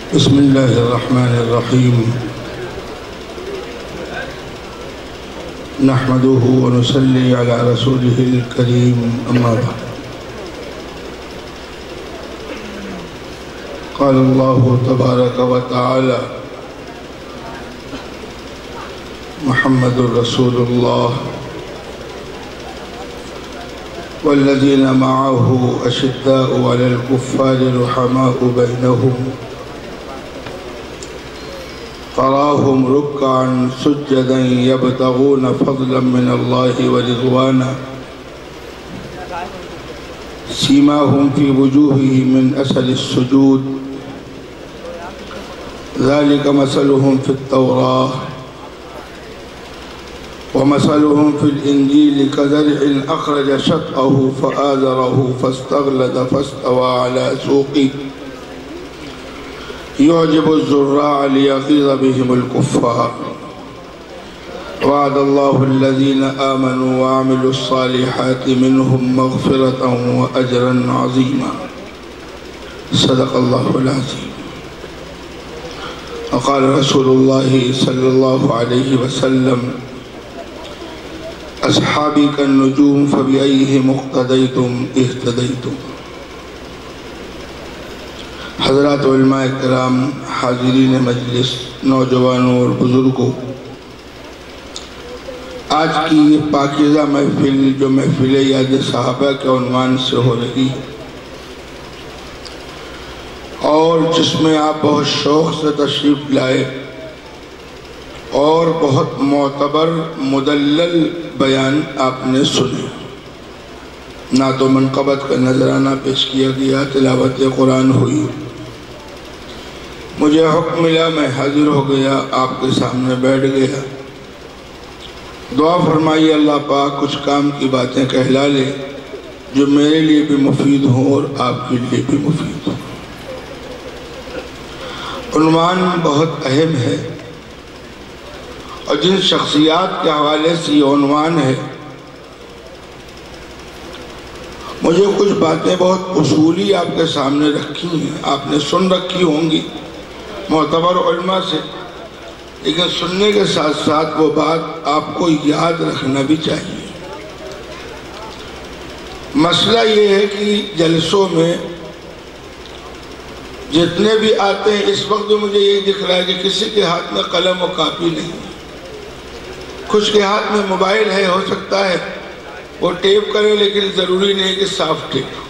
بسم اللہ الرحمن الرحیم نحمده ونصلي على رسوله الكريم اما بعد قال الله تبارك وتعالى محمد رسول الله والذين معه أشداء على الكفار رحماء بينهم تراهم ركعا سجدا يبتغون فضلا من الله ورضوانا سيماهم في وجوههم من أثر السجود ذلك مثلهم في التوراة ومثلهم في الإنجيل كزرع أخرج شطأه فآزره فاستغلظ فاستوى على سوقه يعجب الزراع ليغيظ بهم الكفار وعد الله الذين آمنوا وعملوا الصالحات منهم مغفرة وأجرا عظيما صدق الله العظيم. وقال رسول الله صلى الله عليه وسلم اصحابی کالنجوم فبأیہم اقتدیتم اہتدیتم. حضرات علماء کرام، حاضرین مجلس، نوجوانوں اور بزرگوں، آج کی یہ پاکیزہ محفل جو محفل یاد صحابہ کے عنوان سے ہو رہی ہے اور جس میں آپ بہت شوق سے تشریف لائے اور بہت معتبر مدلل بیان آپ نے سنے، نعت و منقبت کا نذرانہ پیش کیا گیا، تلاوت قرآن ہوئی، مجھے حکم ملا، میں حاضر ہو گیا، آپ کے سامنے بیٹھ گیا. دعا فرمائی اللہ پاک کچھ کام کی باتیں کہلا لے جو میرے لیے بھی مفید ہوں اور آپ کے لیے بھی مفید ہوں. عنوان بہت اہم ہے اور جن شخصیات کے حوالے سے یہ عنوان ہے، مجھے کچھ باتیں بہت اصولی آپ کے سامنے رکھی ہیں، آپ نے سن رکھی ہوں گی معتبر علماء سے، لیکن سننے کے ساتھ ساتھ وہ بات آپ کو یاد رکھنا بھی چاہیے. مسئلہ یہ ہے کہ جلسوں میں جتنے بھی آتے ہیں، اس وقت مجھے یہ دکھ رہا ہے کہ کسی کے ہاتھ میں قلم و کاپی نہیں ہے، کچھ کے ہاتھ میں موبائل ہے، ہو سکتا ہے وہ ٹیپ کرے، لیکن ضروری نہیں کہ صاف ٹیپ.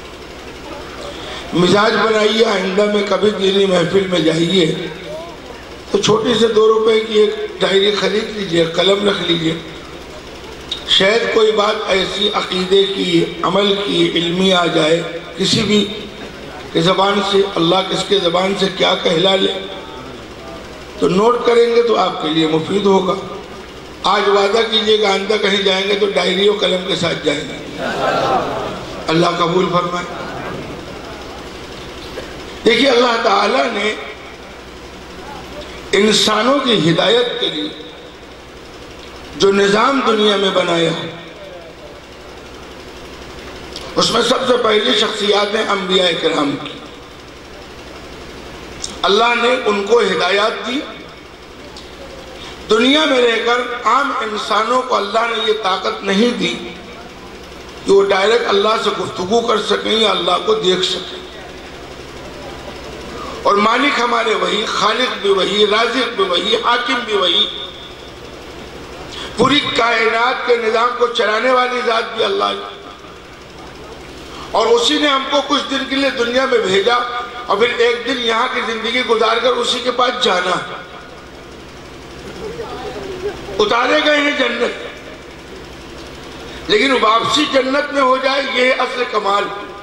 مزاج بنائیے، آئندہ میں کبھی دینی محفل میں جائیے تو چھوٹی سے 2 روپے کی ایک ڈائری خرید لیجئے، قلم رکھ لیجئے. شاید کوئی بات ایسی عقیدے کی، عمل کی، علمی آ جائے کسی بھی کی زبان سے، اللہ کس کے زبان سے کیا کہلا لے تو نوٹ کریں گے تو آپ کے لیے مفید ہوگا. آج وعدہ کیجئے گا آئندہ کہیں جائیں گے تو ڈائری و قلم کے ساتھ جائیں گے. اللہ قبول فرمائے. دیکھیے اللہ تعالیٰ نے انسانوں کی ہدایت کے لیے جو نظام دنیا میں بنایا ہے، اس میں سب سے پہلی شخصیات ہیں انبیاء کرام کی. اللہ نے ان کو ہدایات دی. دنیا میں رہ کر عام انسانوں کو اللہ نے یہ طاقت نہیں دی کہ وہ ڈائریکٹ اللہ سے گفتگو کر سکیں یا اللہ کو دیکھ سکیں. اور مالک ہمارے وہی، خالق بھی وہی، رازق بھی وہی، حاکم بھی وہی، پوری کائنات کے نظام کو چلانے والی ذات بھی اللہ ہے. اور اسی نے ہم کو کچھ دن کے لیے دنیا میں بھیجا اور پھر ایک دن یہاں کی زندگی گزار کر اسی کے پاس جانا. اتارے گئے ہیں جنت، لیکن واپسی جنت میں ہو جائے یہ ہے اصل کمال.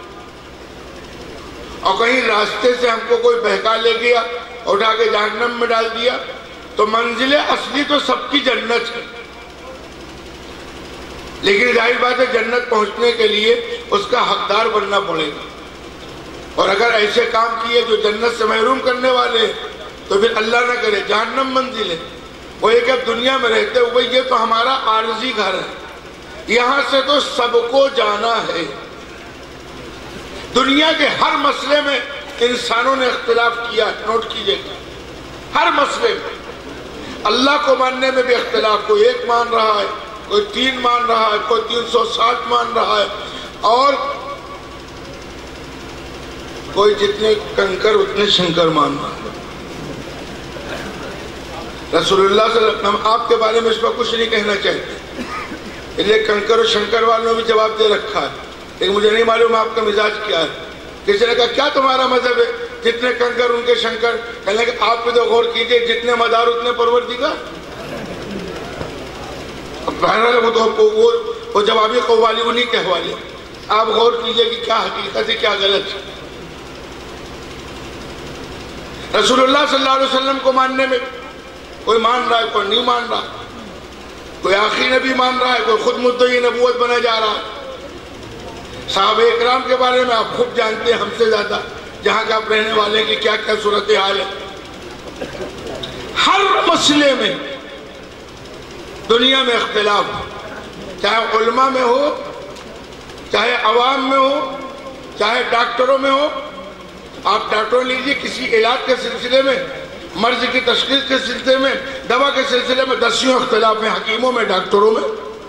اور کہیں راستے سے ہم کو کوئی بہکا لے گیا اور اٹھا کے جہنم میں ڈال دیا تو منزل اصلی تو سب کی جنت ہے، لیکن ظاہر بات ہے جنت پہنچنے کے لیے اس کا حقدار بننا پڑے گا. اور اگر ایسے کام کیے جو جنت سے محروم کرنے والے ہیں تو پھر اللہ نہ کرے جہنم منزل ہے. وہ یہ کہ اب دنیا میں رہتے ہوئے یہ تو ہمارا عارضی گھر ہے، یہاں سے تو سب کو جانا ہے. دنیا کے ہر مسئلے میں انسانوں نے اختلاف کیا، نوٹ کیجئے گا، ہر مسئلے میں اللہ کو ماننے میں بھی اختلاف، کوئی 1 مان رہا ہے، کوئی 3 مان رہا ہے، کوئی 360 مان رہا ہے، اور کوئی جتنے کنکر اتنے شنکر مان رہا ہے۔ رسول اللہ صلی اللہ علیہ وسلم آپ کے بارے میں اس پر کچھ نہیں کہنا چاہتے، یہ کنکر اور شنکر والوں نے بھی جواب دے رکھا ہے، لیکن مجھے نہیں معلوم آپ کا مزاج کیا ہے۔ کسی نے کہا کیا تمہارا مذہب ہے؟ جتنے کنکر ان کے شنکر۔ کہنے لگے آپ پہ تو غور کیجئے، جتنے مدار اتنے پروردگار۔ بہرحال وہ جوابی قوالی انہی کے حوالے، آپ غور کیجئے کہ کیا حقیقت ہے کیا غلط ہے۔ رسول اللہ صلی اللہ علیہ وسلم کو ماننے میں کوئی مان رہا ہے، کوئی نہیں مان رہا، کوئی آخری نبی مان رہا ہے، کوئی خود مدعی نبوت بنا جا رہا ہے۔ صحابہ اکرام کے بارے میں آپ خوب جانتے ہیں ہم سے زیادہ، جہاں کا آپ رہنے والے کی کیا کیا صورتحال ہے۔ ہر مسئلے میں دنیا میں اختلاف، چاہے علماء میں ہو، چاہے عوام میں ہو، چاہے ڈاکٹروں میں ہو۔ آپ ڈاکٹروں لیجئے، کسی علاج کے سلسلے میں، مرض کی تشخیص کے سلسلے میں، دوا کے سلسلے میں دسیوں اختلاف ہیں، حکیموں میں، ڈاکٹروں میں۔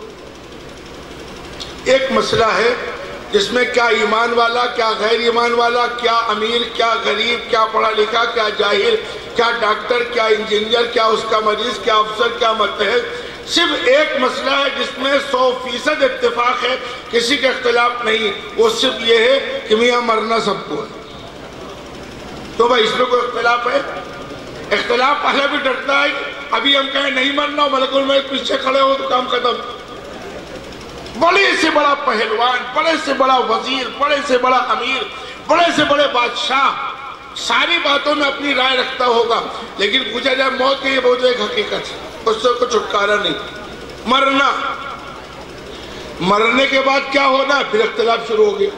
ایک مسئلہ ہے جس میں کیا ایمان والا، کیا غیر ایمان والا، کیا امیر، کیا غریب، کیا پڑھا لکھا، کیا جاہل، کیا ڈاکٹر، کیا انجینئر، کیا اس کا مریض، کیا افسر، کیا متحد۔ صرف ایک مسئلہ ہے جس میں 100% اتفاق ہے، کسی کے اختلاف نہیں، وہ صرف یہ ہے کہ میاں مرنا سب کو ہے۔ تو بھائی اس میں کوئی اختلاف ہے؟ اختلاف پہلے بھی ڈرتا ہے، ابھی ہم کہیں نہیں مرنا، ملک الموت پیچھے کھڑے ہو تو کام ختم۔ بڑے سے بڑا پہلوان، بڑے سے بڑا وزیر، بڑے سے بڑا امیر، بڑے سے بڑے بادشاہ ساری باتوں میں اپنی رائے رکھتا ہوگا، لیکن پوچھا جائے موت کی یہ بہت ایک حقیقت ہے، اس سے کوئی چھٹکارا نہیں۔ مرنا، مرنے کے بعد کیا ہونا، پھر اختلاف شروع ہو گیا۔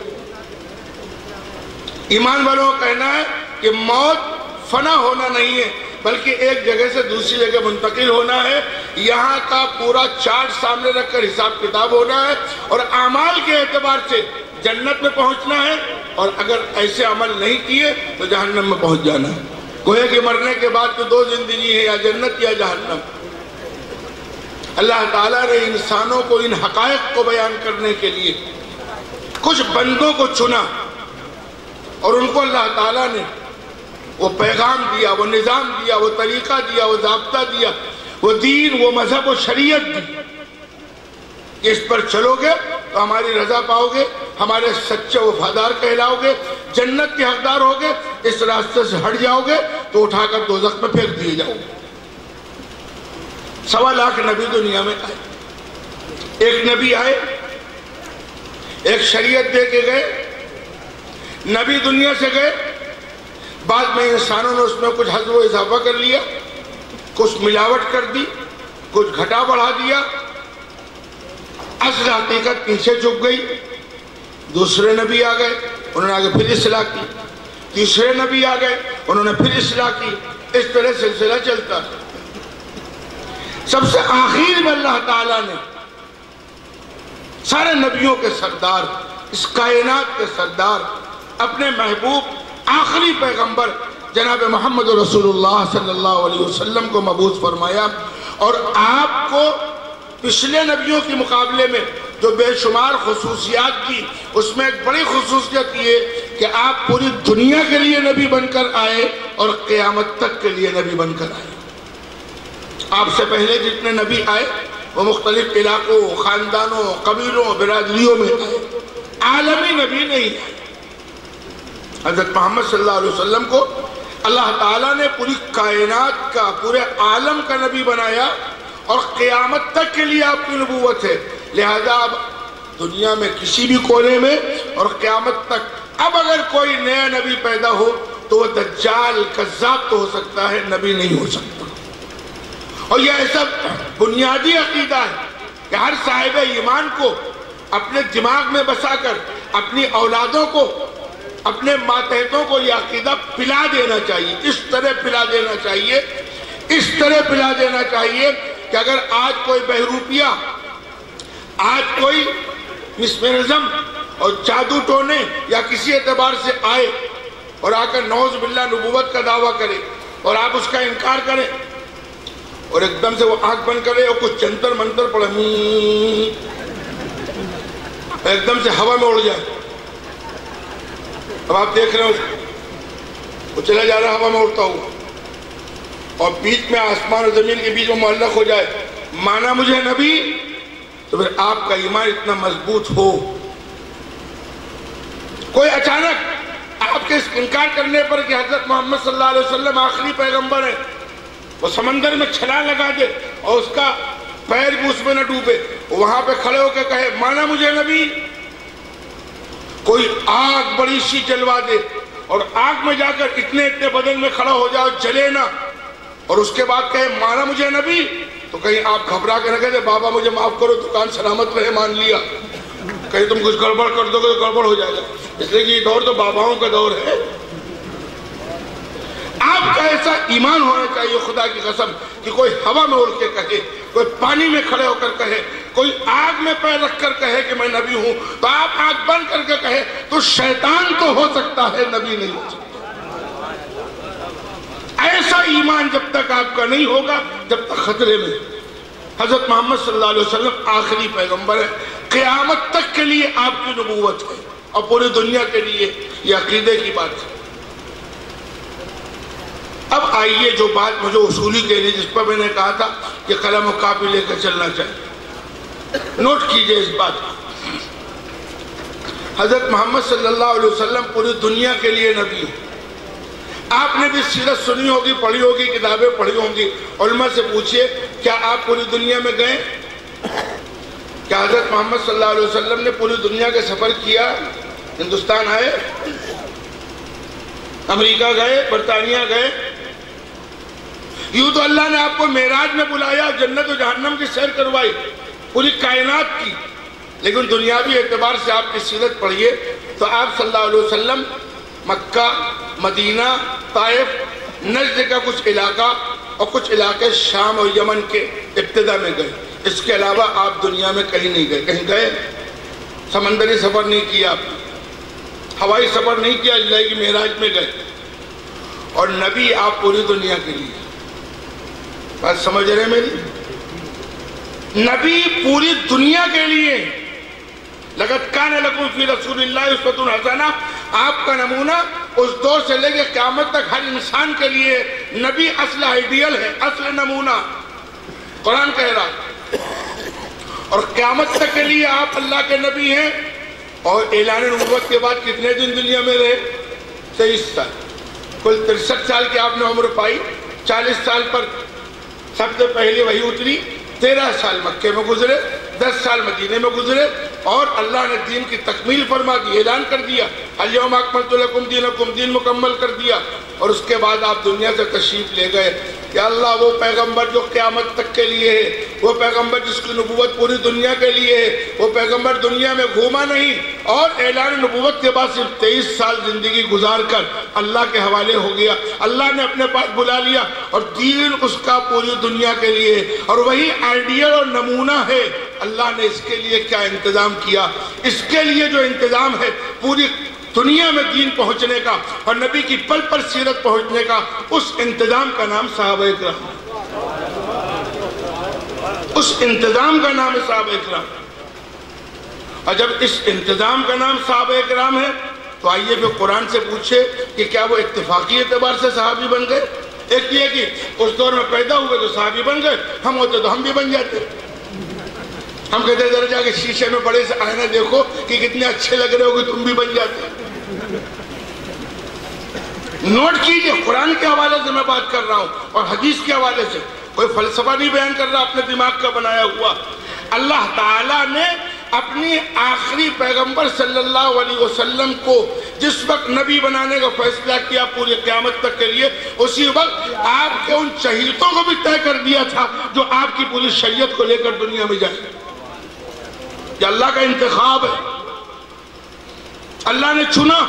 ایمان والوں کا کہنا ہے کہ موت فنا ہونا نہیں ہے، بلکہ ایک جگہ سے دوسری جگہ منتقل ہونا ہے، یہاں کا پورا چارٹ سامنے رکھ کر حساب کتاب ہونا ہے، اور اعمال کے اعتبار سے جنت میں پہنچنا ہے، اور اگر ایسے عمل نہیں کیے تو جہنم میں پہنچ جانا ہے۔ گویا کہ مرنے کے بعد تو 2 زندگی ہے، یا جنت یا جہنم۔ اللہ تعالیٰ نے انسانوں کو ان حقائق کو بیان کرنے کے لیے کچھ بندوں کو چنا، اور ان کو اللہ تعالیٰ نے وہ پیغام دیا، وہ نظام دیا، وہ طریقہ دیا، وہ ضابطہ دیا، وہ دین، وہ مذہب و شریعت دی کہ اس پر چلو گے تو ہماری رضا پاؤ گے، ہمارے سچے وفادار کہلاؤ گے، جنت کے حقدار ہوگے، اس راستے سے ہٹ جاؤ گے تو اٹھا کر دوزخ میں پھینک دیے جاؤ گے۔ 1.25 لاکھ نبی دنیا میں آئے، ایک نبی آئے، ایک شریعت دے کے گئے، نبی دنیا سے گئے، بعد میں انسانوں نے اس میں کچھ حذف و اضافہ کر لیا، کچھ ملاوٹ کر دی، کچھ گھٹا بڑھا دیا، اصل حقیقت پیچھے چھپ گئی۔ دوسرے نبی آ گئے، انہوں نے آگے پھر اصلاح کی، تیسرے نبی آ گئے، انہوں نے پھر اصلاح کی، اس طرح سلسلہ چلتا۔ سب سے آخر میں اللہ تعالیٰ نے سارے نبیوں کے سردار، اس کائنات کے سردار، اپنے محبوب آخری پیغمبر جناب محمد رسول اللہ صلی اللہ علیہ وسلم کو مبعوث فرمایا، اور آپ کو پچھلے نبیوں کے مقابلے میں جو بے شمار خصوصیات کی، اس میں ایک بڑی خصوصیت یہ کہ آپ پوری دنیا کے لیے نبی بن کر آئے اور قیامت تک کے لیے نبی بن کر آئے۔ آپ سے پہلے جتنے نبی آئے وہ مختلف علاقوں، خاندانوں، قبیلوں، برادریوں میں آئے، عالمی نبی نہیں آئے۔ حضرت محمد صلی اللہ علیہ وسلم کو اللہ تعالیٰ نے پوری کائنات کا، پورے عالم کا نبی بنایا، اور قیامت تک کے لیے آپ کی نبوت ہے، لہذا اب دنیا میں کسی بھی کونے میں اور قیامت تک اب اگر کوئی نیا نبی پیدا ہو تو وہ دجال کذاب تو ہو سکتا ہے، نبی نہیں ہو سکتا۔ اور یہ ایسا بنیادی عقیدہ ہے کہ ہر صاحب ایمان کو اپنے دماغ میں بسا کر اپنی اولادوں کو، اپنے ماتحتوں کو یہ عقیدہ پلا دینا چاہیے، اس طرح پلا دینا چاہیے، اس طرح پلا دینا چاہیے کہ اگر آج کوئی بہروپیہ، آج کوئی مسمرزم اور جادو ٹونے یا کسی اعتبار سے آئے اور آ کر نعوذ باللہ نبوت کا دعویٰ کرے اور آپ اس کا انکار کریں اور ایک دم سے وہ آنکھ بند کرے اور کچھ جنتر منتر پڑھے ایک دم سے ہوا میں اڑ جائے. اب آپ دیکھ رہے ہیں وہ چلا جا رہا ہوا میں اڑتا ہوا اور بیچ میں آسمان اور زمین کے بیچ میں معلق ہو جائے, مانا مجھے نبی, تو پھر آپ کا ایمان اتنا مضبوط ہو. کوئی اچانک آپ کے انکار کرنے پر کہ حضرت محمد صلی اللہ علیہ وسلم آخری پیغمبر ہے, وہ سمندر میں چھلانگ لگا دے اور اس کا پیر بھی اس میں نہ ڈوبے, وہاں پہ کھڑے ہو کے کہے مانا مجھے نبی. کوئی آگ بڑی سی جلوا دے اور آگ میں جا کر اتنے بدن میں کھڑا ہو جاؤ جلے نہ, اور اس کے بعد کہے مانا مجھے نبی, تو کہیں آپ گھبرا کے نہ کہتے بابا مجھے معاف کرو دکان سلامت رہے مان لیا, کہیں تم کچھ گڑبڑ کر دو گے تو گڑبڑ ہو جائے گا. اس لیے کہ یہ دور تو باباؤں کا دور ہے. آپ کا ایسا ایمان ہونا چاہیے خدا کی قسم کہ کوئی ہوا میں اڑ کے کہے, کوئی پانی میں کھڑے ہو کر کہے, کوئی آگ میں پیر رکھ کر کہے کہ میں نبی ہوں, تو آپ آنکھ بند کر کے کہے تو شیطان تو ہو سکتا ہے, نبی نہیں ہو سکتا. ایسا ایمان جب تک آپ کا نہیں ہوگا جب تک خطرے میں. حضرت محمد صلی اللہ علیہ وسلم آخری پیغمبر ہے, قیامت تک کے لیے آپ کی نبوت ہے اور پوری دنیا کے لیے یہ عقیدے کی بات ہے. اب آئیے جو بات مجھے اصولی کے لیے جس پر میں نے کہا تھا کہ قلم و کاپی لے کر چلنا چاہیے, نوٹ کیجئے اس بات. حضرت محمد صلی اللہ علیہ وسلم پوری دنیا کے لیے نبی ہے. آپ نے بھی سیرت سنی ہوگی, پڑھی ہوگی, کتابیں پڑھی ہوں گی. علماء سے پوچھئے کیا آپ پوری دنیا میں گئے؟ کیا حضرت محمد صلی اللہ علیہ وسلم نے پوری دنیا کا سفر کیا؟ ہندوستان آئے, امریکہ گئے, برطانیہ گئے؟ یوں تو اللہ نے آپ کو معراج میں بلایا, جنت و جہنم کی سیر کروائی, پوری کائنات کی, لیکن دنیاوی اعتبار سے آپ کی سیرت پڑھیے تو آپ صلی اللہ علیہ وسلم مکہ, مدینہ, طائف, نجد کا کچھ علاقہ اور کچھ علاقے شام اور یمن کے ابتدا میں گئے. اس کے علاوہ آپ دنیا میں کہیں نہیں گئے. کہیں گئے؟ سمندری سفر نہیں کیا آپ, ہوائی سفر نہیں کیا, اللہ کی معراج میں گئے. اور نبی آپ پوری دنیا کے لیے. بات سمجھ رہے ہیں میری؟ نبی پوری دنیا کے لیے. لَقَدْ كَانَ لَكُمْ فِي رَسُولِ اللَّهِ أُسْوَةٌ حَسَنَةٌ, آپ کا نمونہ اس دور سے لے کے قیامت تک ہر انسان کے لیے نبی اصل آئیڈیل ہے, اصل نمونہ. قرآن کہہ رہا اور قیامت تک کے لیے آپ اللہ کے نبی ہیں. اور اعلان نبوت کے بعد کتنے دن دنیا میں رہے؟ 23 سال. کل 63 سال کی آپ نے عمر پائی. 40 سال پر سب سے پہلی وحی اتری, 13 سال مکے میں گزرے, 10 سال مدینے میں گزرے, اور اللہ نے دین کی تکمیل فرما دی, اعلان کر دیا الیوم اکملت لکم دینکم, دین مکمل کر دیا. اور اس کے بعد آپ دنیا سے تشریف لے گئے. کہ اللہ وہ پیغمبر جو قیامت تک کے لیے ہے, وہ پیغمبر جس کی نبوت پوری دنیا کے لیے ہے, وہ پیغمبر دنیا میں گھوما نہیں اور اعلان نبوت کے بعد صرف 23 سال زندگی گزار کر اللہ کے حوالے ہو گیا. اللہ نے اپنے پاس بلا لیا اور دین اس کا پوری دنیا کے لیے, اور وہی آئیڈیل اور نمونہ ہے. اللہ نے اس کے لیے کیا انتظام کیا؟ اس کے لیے جو انتظام ہے پوری دنیا میں دین پہنچنے کا اور نبی کی پل پر سیرت پہنچنے کا, اس انتظام کا نام صحابہ اکرام. اس انتظام کا نام ہے صحابہ اکرام. اور جب اس انتظام کا نام صحابہ اکرام ہے تو آئیے پھر قرآن سے پوچھے کہ کیا وہ اتفاقی اعتبار سے صحابی بن گئے؟ ایک یہ کہ اس دور میں پیدا ہوئے تو صحابی بن گئے, ہم ہوتے تو ہم بھی بن جاتے. ہم کہتے ہیں ذرا جا کے شیشے میں بڑے سے آئینہ دیکھو کہ کتنے اچھے لگ رہے ہو کہ تم بھی بن جاتے. نوٹ کیجئے, قرآن کے حوالے سے میں بات کر رہا ہوں اور حدیث کے حوالے سے. کوئی فلسفہ نہیں بیان کر رہا اپنے دماغ کا بنایا ہوا. اللہ تعالیٰ نے اپنی آخری پیغمبر صلی اللہ علیہ وسلم کو جس وقت نبی بنانے کا فیصلہ کیا پوری قیامت تک کے لیے, اسی وقت آپ کے ان شہیدوں کو بھی طے کر دیا تھا جو آپ کی پوری شریعت کو لے کر دنیا میں جائیں. یہ اللہ کا انتخاب ہے, اللہ نے چنا.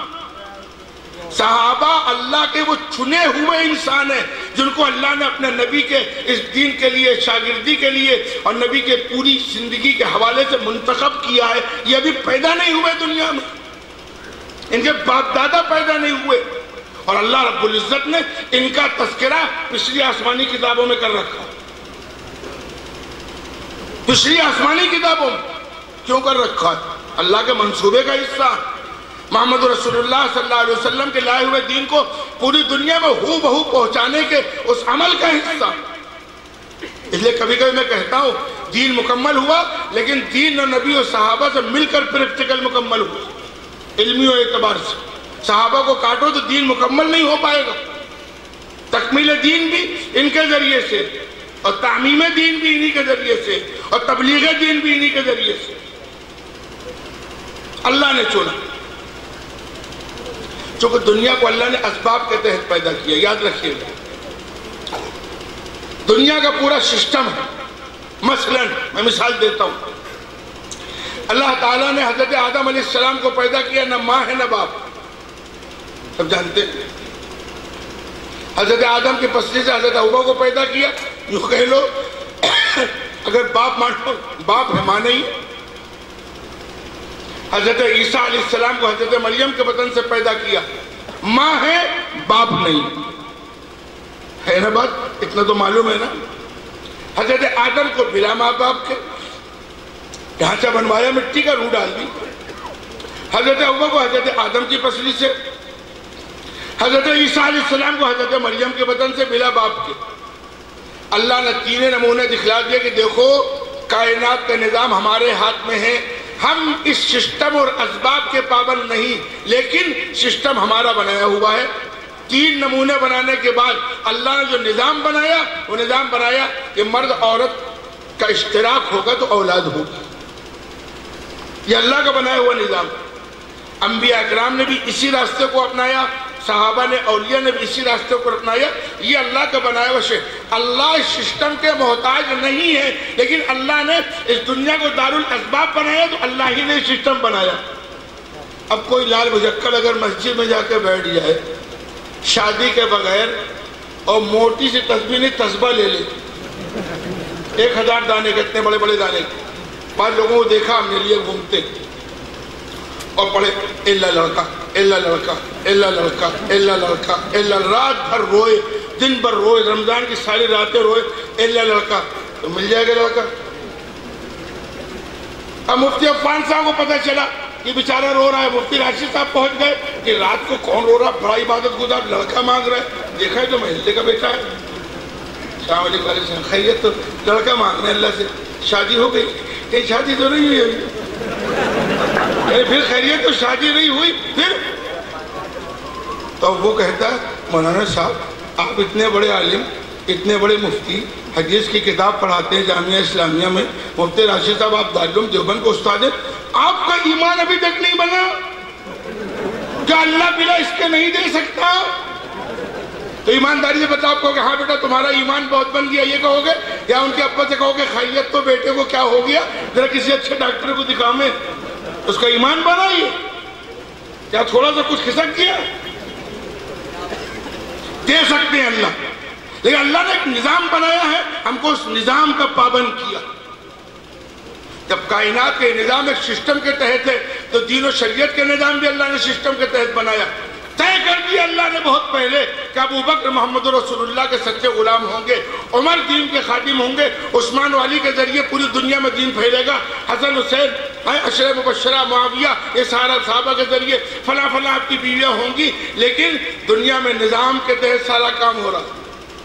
صحابہ اللہ کے وہ چنے ہوئے انسان ہیں جن کو اللہ نے اپنے نبی کے اس دین کے لیے, شاگردی کے لیے اور نبی کے پوری زندگی کے حوالے سے منتخب کیا ہے. یہ ابھی پیدا نہیں ہوئے دنیا میں. ان کے باپ دادا پیدا نہیں ہوئے، اور اللہ رب العزت نے ان کا تذکرہ پچھلی آسمانی کتابوں میں کر رکھا۔ پچھلی آسمانی کتابوں میں کیوں کر رکھا ہے؟ اللہ کے منصوبے کا حصہ۔ محمد رسول اللہ صلی اللہ علیہ وسلم کے لائے ہوئے دین کو پوری دنیا میں ہو بہو پہنچانے کے اس عمل کا حصہ۔ اس لیے کبھی کبھی میں کہتا ہوں دین مکمل ہوا، لیکن دین اور نبی اور صحابہ سے مل کر پریکٹیکل مکمل ہوا، علمی اعتبار سے۔ صحابہ کو کاٹو تو دین مکمل نہیں ہو پائے گا۔ تکمیل دین بھی ان کے ذریعے سے، اور تعمیم دین بھی انہی کے ذریعے سے، اور تبلیغ دین بھی انہی کے ذریعے سے اللہ نے چنا۔ چونکہ دنیا کو اللہ نے اسباب کے تحت پیدا کیا، یاد رکھیے گا دنیا کا پورا سسٹم ہے۔ مثلا میں مثال دیتا ہوں، اللہ تعالیٰ نے حضرت آدم علیہ السلام کو پیدا کیا، نہ ماں ہے نہ باپ، سب جانتے ہیں۔ حضرت آدم کی پسلی سے حضرت حوا کو پیدا کیا، یوں کہہ لو اگر باپ مانو باپ ہے، ماں نہیں۔ حضرت عیسیٰ علیہ السلام کو حضرت مریم کے بطن سے پیدا کیا، ماں ہے باپ نہیں، ہے نا بات؟ اتنا تو معلوم ہے نا۔ حضرت آدم کو بلا ماں باپ کے ڈھانچہ بنوایا، مٹی کا روح ڈال دی۔ حضرت حوا کو حضرت آدم کی پسلی سے، حضرت عیسیٰ علیہ السلام کو حضرت مریم کے بطن سے بلا باپ کے۔ اللہ نے تین نمونے دکھلا دیا کہ دیکھو کائنات کا نظام ہمارے ہاتھ میں ہے، ہم اس سسٹم اور اسباب کے پابند نہیں، لیکن سسٹم ہمارا بنایا ہوا ہے۔ تین نمونے بنانے کے بعد اللہ نے جو نظام بنایا، وہ نظام بنایا کہ مرد عورت کا اشتراک ہوگا تو اولاد ہوگی۔ یہ اللہ کا بنایا ہوا نظام۔ انبیاء اکرام نے بھی اسی راستے کو اپنایا، صحابہ نے، اولیاء نے بھی اسی راستے کو اپنایا۔ یہ اللہ کا بنایا ہوا شے۔ اللہ اس سسٹم کے محتاج نہیں ہے، لیکن اللہ نے اس دنیا کو دارالاسباب بنایا تو اللہ ہی نے سسٹم بنایا۔ اب کوئی لال بھجکڑ اگر مسجد میں جا کے بیٹھ جائے شادی کے بغیر اور موٹی سی تسبیح نہیں تسبیح لے لے 1000 دانے کے، اتنے بڑے بڑے دانے کے، بعض لوگوں کو دیکھا ہم نے لیے گھومتے اور پڑھے اللہ لڑکا اللہ لڑکا اللہ لڑکا اللہ لڑکا اللہ، رات بھر روئے، دن بھر روئے، رمضان کی ساری راتیں روئے اللہ لڑکا، تو مل جائے گا لڑکا۔ اب مفتی عفان صاحب کو پتہ چلا کہ بیچارہ رو رہا ہے، مفتی راشد صاحب پہنچ گئے کہ رات کو کون رو رہا، بڑا عبادت گزار لڑکا مانگ رہا ہے، دیکھا ہے تو محلے کا بیٹا ہے، السلام علیکم، خیریت؟ تو لڑکا مانگ رہے ہیں اللہ سے، شادی ہو گئی؟ کہیں شادی تو نہیں ہوئی ابھی، پھر خیریت تو شادی نہیں ہوئی پھر؟ تو وہ کہتا ہے مولانا صاحب آپ اتنے بڑے عالم، اتنے بڑے مفتی، حدیث کی کتاب پڑھاتے ہیں جامعہ اسلامیہ میں، مفتی راشد صاحب آپ دارالعلوم دیوبند کو استاد ہیں، آپ کا ایمان ابھی تک نہیں بنا؟ کیا اللہ بلا اس کے نہیں دے سکتا؟ تو ایمانداری سے بتاؤ، کہو کہ ہاں بیٹا تمہارا ایمان بہت بن گیا، یہ کہو گے؟ یا ان کے ابا سے کہو کہ خیریت تو بیٹے کو کیا ہو گیا، ذرا کسی اچھے ڈاکٹر کو دکھاؤں، اس کا ایمان بنا؟ یہ کیا تھوڑا سا کچھ کھسک گیا؟ دے سکتے ہیں اللہ، لیکن اللہ نے ایک نظام بنایا ہے، ہم کو اس نظام کا پابند کیا۔ جب کائنات کے نظام ایک سسٹم کے تحت ہے تو دین و شریعت کے نظام بھی اللہ نے سسٹم کے تحت بنایا۔ طے کر دیا اللہ نے بہت پہلے کہ ابو بکر محمد رسول اللہ کے سچے غلام ہوں گے، عمر دین کے خادم ہوں گے، عثمان و علی کے ذریعے پوری دنیا میں دین پھیلے گا، حسن حسین، عشرہ مبشرہ، معاویہ، یہ سارا صحابہ کے ذریعے فلاں فلاں آپ کی بیویاں ہوں گی، لیکن دنیا میں نظام کے تحت سارا کام ہو رہا۔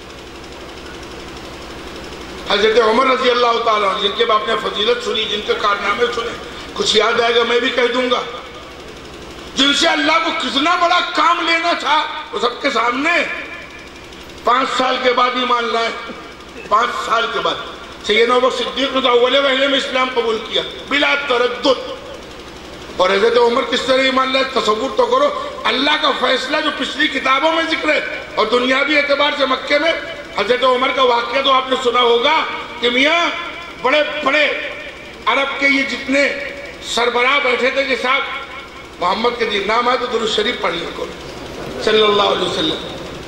حضرت عمر رضی اللہ تعالیٰ عنہ، جن کے باپ نے فضیلت سنی، جن کے کارنامے سنے، کچھ یاد آئے گا میں بھی کہہ دوں گا، جن سے اللہ کو کتنا بڑا کام لینا تھا، وہ سب کے سامنے 5 سال کے بعد ایمان لائے۔ 5 سال کے بعد سیدنا ابو بکر صدیق نے اول وہلے میں اسلام قبول کیا بلا تردد۔ اور حضرت عمر کس طرح ایمان لائے تصور تو کرو، اللہ کا فیصلہ جو پچھلی کتابوں میں ذکر ہے، اور دنیاوی اعتبار سے مکے میں حضرت عمر کا واقعہ تو آپ نے سنا ہوگا کہ میاں بڑے بڑے عرب کے یہ جتنے سربراہ بیٹھے تھے کہ صاحب محمد کے دین نام آئے تو درود شریف پڑھ لیا کرو صلی اللہ علیہ وسلم۔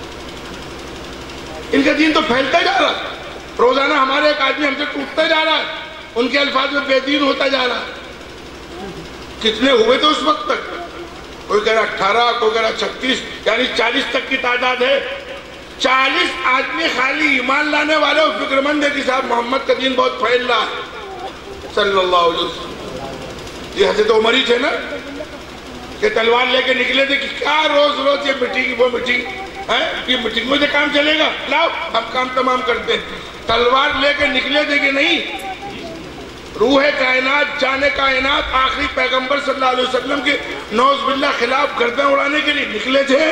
ان کا دین تو پھیلتا جا رہا ہے، روزانہ ہمارے ایک آدمی ہم سے ٹوٹتا جا رہا ہے، ان کے الفاظ میں بے دین ہوتا جا رہا ہے۔ کتنے ہوئے تھے اس وقت تک؟ کوئی کہہ رہا 18، کوئی کہہ رہا 36، یعنی 40 تک کی تعداد ہے۔ 40 آدمی خالی ایمان لانے والے اور فکر مند ہے کہ صاحب محمد کا دین بہت پھیل رہا ہے صلی اللہ علیہ وسلم۔ یہ حضرت عمر ہی تھے نا کہ تلوار لے کے نکلے تھے کہ کیا روز روز یہ میٹنگ وہ میٹنگ ہے، یہ میٹنگوں سے کام چلے گا، لاؤ ہم کام تمام کرتے ہیں۔ تلوار لے کے نکلے تھے کہ نہیں، روح کائنات جان کائنات آخری پیغمبر صلی اللہ علیہ وسلم کے نعوذ باللہ خلاف گردن اڑانے کے لیے نکلے تھے۔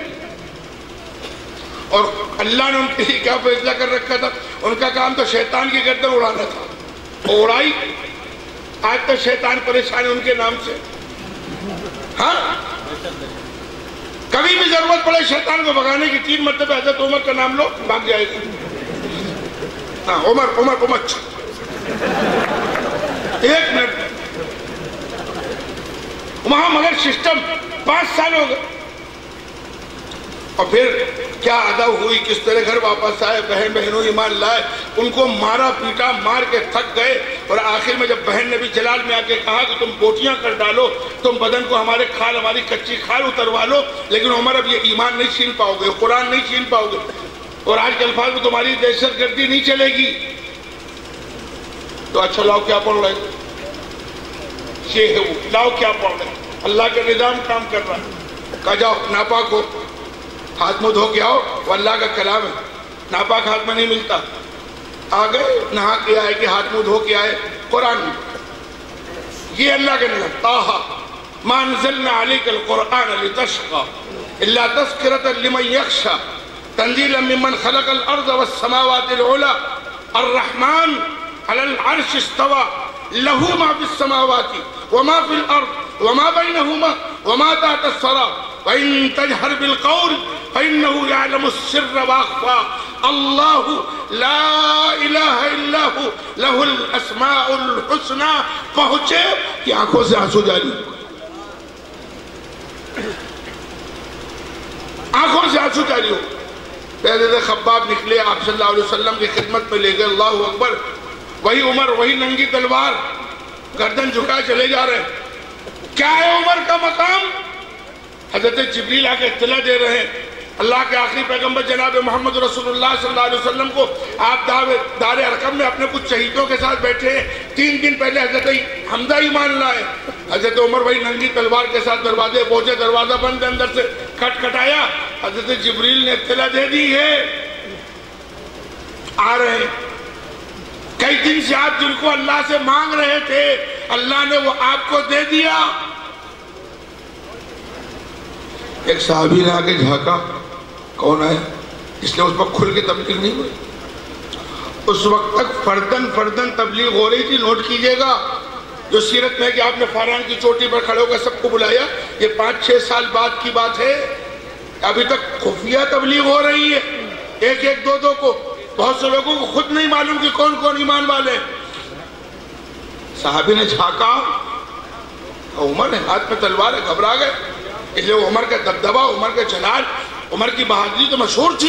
اور اللہ نے ان کے لیے کیا فیصلہ کر رکھا تھا، ان کا کام تو شیطان کی گردن اڑانا تھا، اڑائی۔ آج تو شیطان پریشان ہے ان کے نام سے۔ ہاں کبھی بھی ضرورت پڑے شیطان کو بھگانے کی 3 مرتبہ حضرت عمر کا نام لو، بھاگ جائے گا۔ ہاں عمر عمر عمر 1 منٹ وہاں مگر سسٹم 5 سال ہو گئے، اور پھر کیا ادا ہوئی، کس طرح گھر واپس آئے، بہن بہنوں ایمان لائے، ان کو مارا پیٹا، مار کے تھک گئے، اور آخر میں جب بہن نے بھی جلال میں آ کے کہا کہ تم بوٹیاں کر ڈالو، تم بدن کو ہمارے کھال، ہماری کچی کھال اتروا لو، لیکن عمر اب یہ ایمان نہیں چھین پاؤ گے، قرآن نہیں چھین پاؤ گے، اور آج کے الفاظ میں تمہاری دہشت گردی نہیں چلے گی، تو اچھا لاؤ کیا پڑھ رہے، یہ ہے وہ لاؤ کیا پڑھ رہے، اللہ کا نظام کام کر رہا ہے۔ کہا جاؤ ناپاک ہو، ہاتھ منہ دھو کے آؤ، وہ اللہ کا کلام ہے، ناپاک ہاتھ میں نہیں ملتا۔ آ گئے، نہا کے آئے کہ ہاتھ منہ دھو کے آئے، قرآن میں یہ اللہ کا نظام۔ طٰہٰ مَا أَنزَلْنَا عَلَيْكَ الْقُرْآنَ لِتَشْقَىٰ إِلَّا تَذْكِرَةً لِمَن يَخْشَىٰ تَنزِيلًا مِمَّنْ خَلَقَ الْأَرْضَ وَالسَّمَاوَاتِ الْعُلَىٰ الرَّحْمَٰنُ عَلَى الْعَرْشِ اسْتَوَىٰ لَهُ مَا فِي السَّمَاوَاتِ وَمَا فِي الْأَرْضِ وَمَا بَيْنَهُمَا وَمَا تَحْتَ الثَّرَىٰ وَإِن تَجْهَرْ بِالْقَوْلِ فَإِنَّهُ يَعْلَمُ السِّرَّ وَأَخْفَىٰ اللَّهُ لَا إِلَٰهَ إِلَّا هُوَ لَهُ الْأَسْمَاءُ الْحُسْنَىٰ۔ پہنچے کہ آنکھوں سے آنسو جاری ہو گئے، آنکھوں سے آنسو جاری ہو گئے۔ حضرت خباب نکلے، آپ صلی اللہ علیہ وسلم کی خدمت میں لے گئے، اللہ اکبر، وہی عمر، وہی ننگی تلوار، گردن جھکائے چلے جا رہے ہیں۔ کیا ہے عمر کا مقام؟ حضرت جبریل آ کے اطلاع دے رہے ہیں، اللہ کے آخری پیغمبر جناب محمد رسول اللہ صلی اللہ علیہ وسلم کو آپ دار ارقم میں اپنے کچھ شہیدوں کے ساتھ بیٹھے ہیں، 3 دن پہلے حضرت حمزہ ایمان لائے، حضرت عمر وہی ننگی تلوار کے ساتھ دروازے پہنچے، دروازہ بند اندر سے کھٹکھٹایا، حضرت جبریل نے اطلاع دے دی ہے آ رہے ہیں۔ کئی دن سے آپ جن کو اللہ سے مانگ رہے تھے، اللہ نے وہ آپ کو دے دیا۔ ایک صحابی نے آگے جھانکا، کون ہے؟ اس نے اس وقت کھل کے تبلیغ نہیں ہوئی، اس وقت تک فردن تبلیغ ہو رہی تھی۔ نوٹ کیجئے گا، جو سیرت میں ہے کہ آپ نے فاران کی چوٹی پر کھڑے ہو کر سب کو بلایا، یہ 5-6 سال بعد کی بات ہے، ابھی تک خفیہ تبلیغ ہو رہی ہے، 1-1 2-2 کو، بہت سے لوگوں کو خود نہیں معلوم کہ کون کون ایمان والے ہیں۔ صحابی نے جھانکا، عمر ہے، ہاتھ میں تلوار ہے، گھبرا گئے، اس لیے عمر کا دبدبہ، عمر کا جلال، عمر کی بہادری تو مشہور تھی۔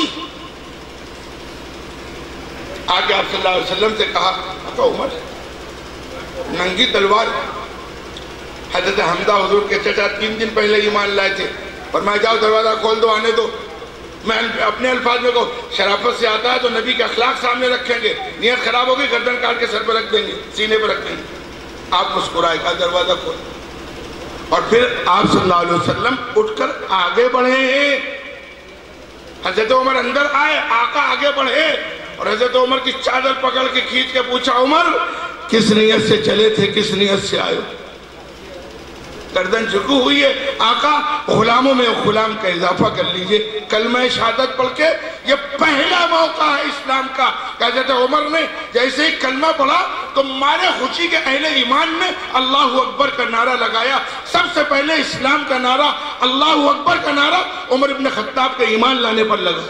آگے آپ صلی اللہ علیہ وسلم سے کہا، عمر ننگی تلوار، حضرت حمزہ حضور کے چچا 3 دن پہلے ایمان لائے تھے، فرمایا جاؤ دروازہ کھول دو، آنے دو۔ میں اپنے الفاظ میں کہوں، شرافت سے آتا ہے تو نبی کے اخلاق سامنے رکھیں گے، نیت خراب ہوگی گردن کاٹ کے سر پہ رکھ دیں گے، سینے پہ رکھ دیں گے۔ آپ مسکرائے، کہا دروازہ کھول، اور پھر آپ صلی اللہ علیہ وسلم اٹھ کر آگے بڑھے ہیں۔ حضرت عمر اندر آئے، آقا آگے بڑھے، اور حضرت عمر کی چادر پکڑ کے کھینچ کے پوچھا، عمر کس نیت سے چلے تھے، کس نیت سے آئے؟ گردن جھکی ہوئی ہے، آقا غلاموں میں غلام کا اضافہ کر لیجئے، کلمہ شہادت پڑھ کے، یہ پہلا موقع ہے اسلام کا کہ حضرت عمر نے جیسے ہی کلمہ پڑھا تو مارے خوشی کے اہل ایمان نے اللہ اکبر کا نعرہ لگایا۔ سب سے پہلے اسلام کا نعرہ، اللہ اکبر کا نعرہ عمر ابن خطاب کے ایمان لانے پر لگا۔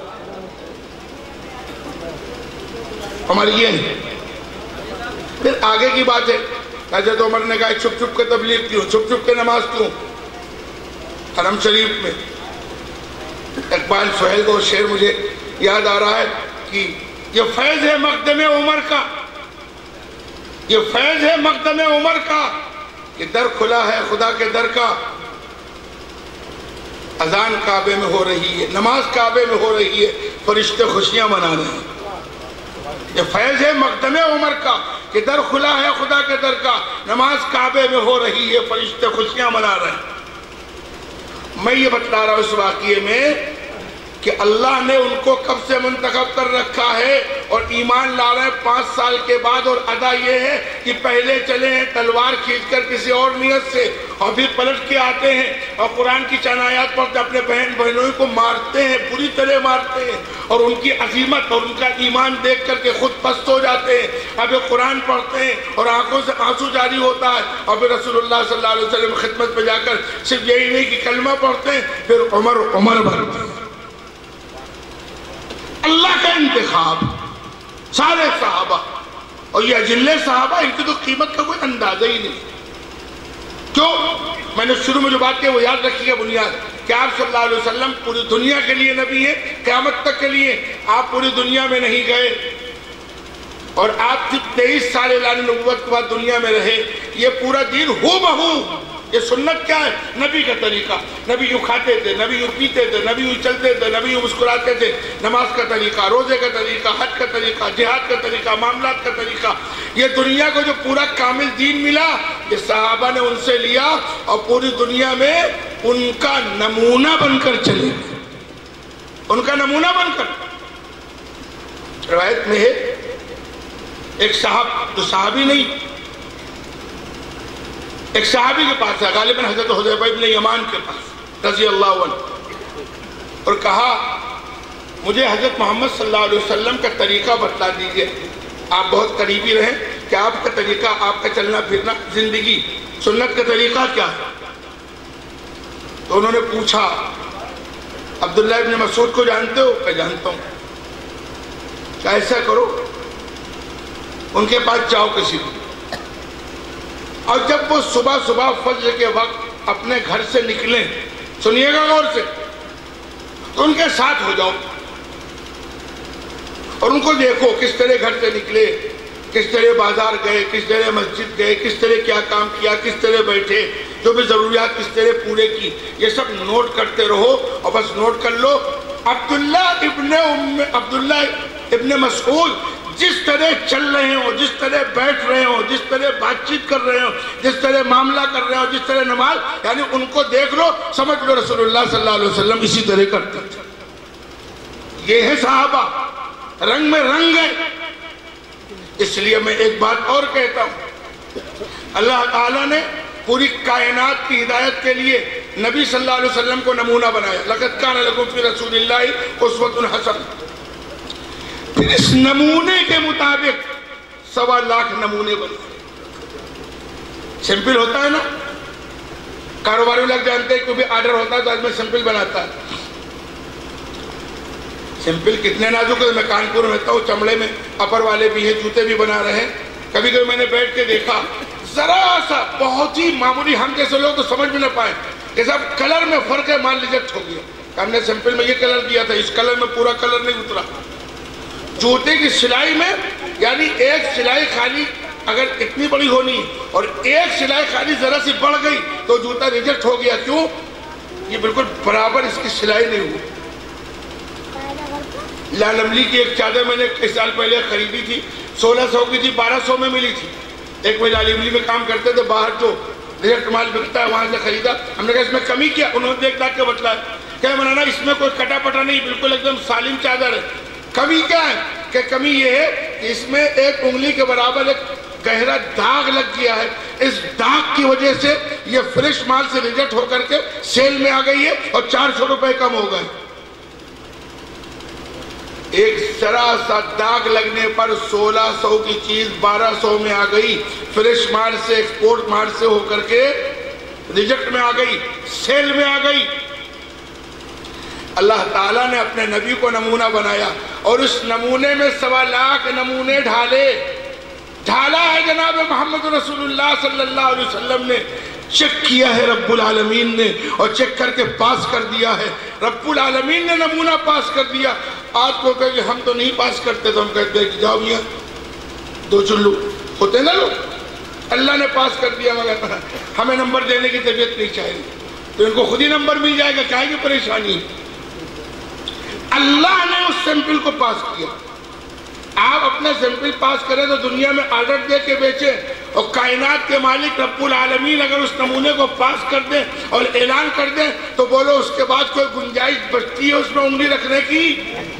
عمر یہ ہے، پھر آگے کی بات ہے، حضرت عمر نے کہا چھپ چھپ کے تبلیغ کیوں، چھپ چھپ کے نماز کیوں؟ حرم شریف میں اقبال سہیل کو شعر مجھے یاد آ رہا ہے کہ یہ فیض ہے مقدم عمر کا، یہ فیض ہے مقدم عمر کا، کہ در کھلا ہے خدا کے در کا، اذان کعبے میں ہو رہی ہے، نماز کعبے میں ہو رہی ہے، فرشتے خوشیاں منا رہے ہیں۔ یہ فیض ہے مقدم عمر کا کہ در کھلا ہے خدا کے در کا، نماز کعبے میں ہو رہی ہے، فرشتے خوشیاں منا رہے ہیں۔ میں یہ بتلا رہا ہوں اس واقعے میں کہ اللہ نے ان کو کب سے منتخب کر رکھا ہے اور ایمان لا رہے ہیں 5 سال کے بعد، اور ادا یہ ہے کہ پہلے چلے ہیں تلوار کھینچ کر کسی اور نیت سے، اور پھر پلٹ کے آتے ہیں اور قرآن کی چند آیات پڑھتے اپنے بہن بہنوں کو مارتے ہیں، پوری طرح مارتے ہیں، اور ان کی عظیمت اور ان کا ایمان دیکھ کر کے خود پست ہو جاتے ہیں۔ اب قرآن پڑھتے ہیں اور آنکھوں سے آنسو جاری ہوتا ہے، اور پھر رسول اللہ صلی اللہ علیہ وسلم خدمت پہ جا کر صرف یہی نہیں کہ کلمہ پڑھتے ہیں، پھر عمر بھرتے ہیں۔ اللہ کا انتخاب، سارے صحابہ، اور یہ اجلے صحابہ، ان کی تو قیمت کا کوئی اندازہ ہی نہیں۔ کیوں؟ میں نے شروع میں جو بات کی وہ یاد رکھی ہے بنیاد، کہ آپ صلی اللہ علیہ وسلم پوری دنیا کے لیے نبی ہیں، قیامت تک کے لیے۔ آپ پوری دنیا میں نہیں گئے، اور آپ صرف 23 سال اعلان نبوت کے بعد دنیا میں رہے۔ یہ پورا دین ہو بہو، یہ سنت کیا ہے؟ نبی کا طریقہ۔ نبی یوں کھاتے تھے، نبی یوں پیتے تھے، نبی یوں چلتے تھے، نبی یوں مسکراتے تھے۔ نماز کا طریقہ، روزے کا طریقہ، حج کا طریقہ، جہاد کا طریقہ، معاملات کا طریقہ، یہ دنیا کو جو پورا کامل دین ملا، یہ صحابہ نے ان سے لیا اور پوری دنیا میں ان کا نمونہ بن کر چلے، ان کا نمونہ بن کر۔ روایت میں ہے ایک صاحب، جو صحابی نہیں، ایک صحابی کے پاس ہے، غالباً حضرت حذیفہ ابن یمان کے پاس رضی اللہ عنہ، اور کہا مجھے حضرت محمد صلی اللہ علیہ وسلم کا طریقہ بتلا دیجئے، آپ بہت قریبی رہیں کہ آپ کا طریقہ، آپ کا چلنا پھرنا، زندگی، سنت کا طریقہ کیا ہے؟ تو انہوں نے پوچھا عبداللہ ابن مسعود کو جانتے ہو؟ کہ جانتا ہوں۔ کہ ایسا کرو، ان کے پاس جاؤ کسی کو، اور جب وہ صبح فجر کے وقت اپنے گھر سے نکلیں، سنیے گا غور سے، تو ان کے ساتھ ہو جاؤ اور ان کو دیکھو کس طرح گھر سے نکلے، کس طرح بازار گئے، کس طرح مسجد گئے، کس طرح کیا کام کیا، کس طرح بیٹھے، جو بھی ضروریات کس طرح پورے کی، یہ سب نوٹ کرتے رہو، اور بس نوٹ کر لو عبداللہ ابن مسعود جس طرح چل رہے ہوں، جس طرح بیٹھ رہے ہوں، جس طرح بات چیت کر رہے ہوں، جس طرح معاملہ کر رہے ہوں، جس طرح نماز، یعنی ان کو دیکھ لو، سمجھ لو رسول اللہ صلی اللہ علیہ وسلم اسی طرح کرتے تھے۔ یہ ہے صحابہ، رنگ میں رنگ ہے۔ اس لیے میں ایک بات اور کہتا ہوں، اللہ تعالیٰ نے پوری کائنات کی ہدایت کے لیے نبی صلی اللہ علیہ وسلم کو نمونہ بنایا، لَقَدْ كَانَ لَكُمْ فِي رَسُولِ اللَّهِ أُسْوَةٌ حَسَنَةٌ۔ پھر اس نمونے کے مطابق 1.25 لاکھ نمونے بنے۔ سمپل ہوتا ہے نا، کاروباری لوگ جانتے ہیں، کوئی بھی آرڈر ہوتا ہے تو آج میں سمپل بناتا ہے۔ سمپل کتنے نازک ہے، میں کانپور میں رہتا ہوں، چمڑے میں اپر والے بھی ہیں، جوتے بھی بنا رہے ہیں۔ کبھی کبھی میں نے بیٹھ کے دیکھا، ذرا سا بہت ہی معمولی، ہم جیسے لوگ تو سمجھ بھی نہ پائے کہ صاحب کلر میں فرق ہے، مان ریجیکٹ ہو گیا، ہم نے سمپل میں یہ کلر دیا تھا، اس کلر میں پورا کلر نہیں اترا۔ جوتے کی سلائی میں، یعنی ایک سلائی خالی اگر اتنی بڑی ہونی اور ایک سلائی خالی ذرا سی بڑھ گئی تو جوتا ریجیکٹ ہو گیا۔ کیوں؟ یہ بالکل برابر اس کی سلائی نہیں ہوئی۔ لال املی کی ایک چادر میں نے کئی سال پہلے خریدی تھی، 1600 کی تھی، 1200 میں ملی تھی۔ ایک میں لال املی میں کام کرتے تھے، باہر جو ڈائریکٹ مال بکتا ہے وہاں سے خریدا، ہم نے کہا اس میں کمی کیا؟ انہوں نے دیکھ داکھ کے بتلایا کہ مولانا اس میں کوئی کٹا پٹا نہیں، بالکل ایک دم سالم چادر ہے۔ کمی کیا ہے؟ کہ کمی یہ ہے کہ اس میں ایک انگلی کے برابر ایک گہرا داغ لگ گیا ہے، اس داغ کی وجہ سے یہ فریش مال سے ریجیکٹ ہو کر کے سیل میں آ گئی ہے اور 400 روپے کم ہو گئے۔ ایک ذرا سا داغ لگنے پر 1600 کی چیز 1200 میں آ گئی، فریش مال سے، ایکسپورٹ مال سے ہو کر کے ریجیکٹ میں آ گئی، سیل میں آ گئی۔ اللہ تعالیٰ نے اپنے نبی کو نمونہ بنایا اور اس نمونے میں 1.25 لاکھ نمونے ڈھالا ہے جناب محمد رسول اللہ صلی اللہ علیہ وسلم نے۔ چیک کیا ہے رب العالمین نے اور چیک کر کے پاس کر دیا ہے۔ رب العالمین نے نمونہ پاس کر دیا۔ آج کو کہ ہم تو نہیں پاس کرتے تو ہم کہتے ہیں کہ جاؤ میاں، 2 چلو ہوتے نا لوگ، اللہ نے پاس کر دیا مگر ہمیں نمبر دینے کی طبیعت نہیں چاہیے۔ تو ان کو خود ہی نمبر مل جائے گا، کیا کی پریشانی ہے؟ اللہ نے اس سیمپل کو پاس کیا۔ آپ اپنا سیمپل پاس کریں تو دنیا میں آرڈر دے کے بیچیں، اور کائنات کے مالک رب العالمین اگر اس نمونے کو پاس کر دیں اور اعلان کر دیں تو بولو اس کے بعد کوئی گنجائش بچتی ہے اس میں انگلی رکھنے کی؟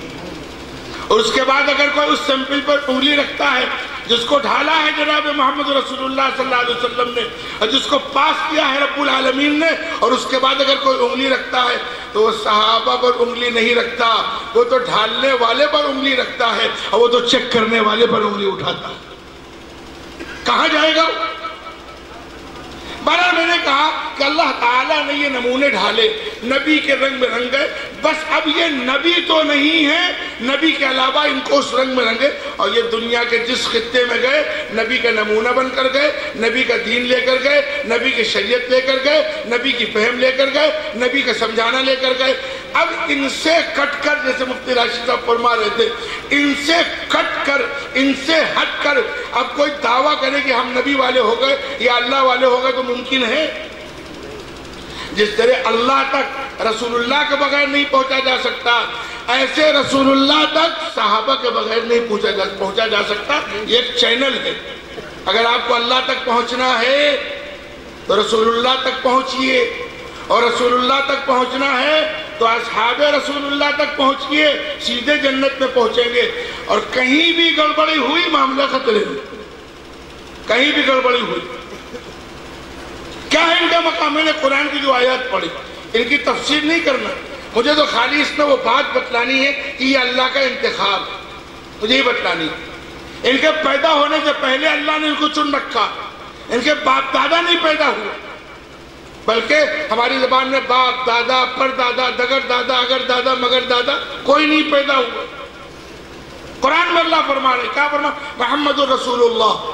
اور اس کے بعد اگر کوئی اس سیمپل پر انگلی رکھتا ہے جس کو ڈھالا ہے جناب محمد رسول اللہ صلی اللہ علیہ وسلم نے، اور جس کو پاس کیا ہے رب العالمین نے، اور اس کے بعد اگر کوئی انگلی رکھتا ہے تو وہ صحابہ پر انگلی نہیں رکھتا، وہ تو ڈھالنے والے پر انگلی رکھتا ہے، اور وہ تو چیک کرنے والے پر انگلی اٹھاتا ہے۔ کہاں جائے گا؟ بہرحال میں نے کہا کہ اللہ تعالیٰ نے یہ نمونے ڈھالے، نبی کے رنگ میں رنگ گئے، بس اب یہ نبی تو نہیں ہے، نبی کے علاوہ ان کو اس رنگ میں رنگے، اور یہ دنیا کے جس خطے میں گئے نبی کا نمونہ بن کر گئے، نبی کا دین لے کر گئے، نبی کی شریعت لے کر گئے، نبی کی فہم لے کر گئے، نبی کا سمجھانا لے کر گئے۔ اب ان سے کٹ کر، جیسے مفتی راشد صاحب فرما رہے تھے، ان سے کٹ کر، ان سے ہٹ کر اب کوئی دعویٰ کرے کہ ہم نبی والے ہو گئے یا اللہ والے ہو گئے تو ممکن ہے؟ جس طرح اللہ تک رسول اللہ کے بغیر نہیں پہنچا جا سکتا، ایسے رسول اللہ تک صحابہ کے بغیر نہیں پہنچا جا سکتا۔ یہ ایک چینل ہے، اگر آپ کو اللہ تک پہنچنا ہے تو رسول اللہ تک پہنچیے، اور رسول اللہ تک پہنچنا ہے تو اصحاب رسول اللہ تک پہنچیے، سیدھے جنت میں پہنچیں گے۔ اور کہیں بھی گڑبڑی ہوئی معاملہ خطرے میں، کہیں بھی گڑبڑی ہوئی، کیا ہے ان کا مقام؟ میں نے قرآن کی جو آیات پڑھی، ان کی تفسیر نہیں کرنا، مجھے تو خالی اس میں وہ بات بتلانی ہے کہ یہ اللہ کا انتخاب، مجھے یہ بتلانی ہے۔ ان کے پیدا ہونے سے پہلے اللہ نے ان کو چن رکھا، ان کے باپ دادا نہیں پیدا ہوئے، بلکہ ہماری زبان میں باپ دادا پر دادا دگر دادا اگر دادا مگر دادا کوئی نہیں پیدا ہوا۔ قرآن میں اللہ فرما رہے، کیا فرما؟ محمد رسول اللہ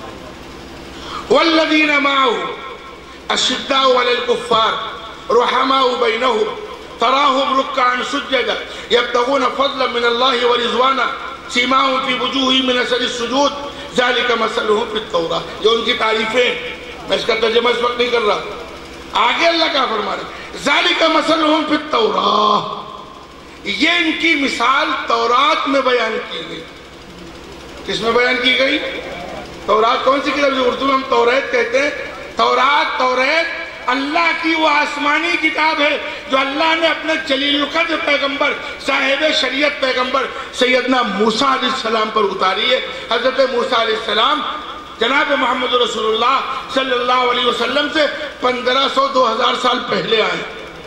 والذین معه اشداء علی الکفار رحماء بینہم تراہم رکعا سجدا یبتغون فضلا من اللہ ورضوانا سیماہم فی وجوہہم من اثر السجود ذالک مثلہم فی التوراۃ۔ یہ ان کی تعریفیں، میں اس کا ترجمہ اس وقت نہیں کر رہا، آگے اللہ کیا فرما رہے؟ ذالک مثلہم فی التوراۃ، یہ ان کی مثال تورات میں بیان کی گئی۔ کس میں بیان کی گئی؟ تورات کون سی کتاب؟ جو اردو میں ہم توریت کہتے ہیں، توریت اللہ کی وہ آسمانی کتاب ہے جو اللہ نے اپنے جلیل القدر پیغمبر، صاحب شریعت پیغمبر سیدنا موسیٰ علیہ السلام پر اتاری ہے۔ حضرت موسیٰ علیہ السلام جناب محمد رسول اللہ صلی اللہ علیہ وسلم سے 1500-2000 سال پہلے آئے۔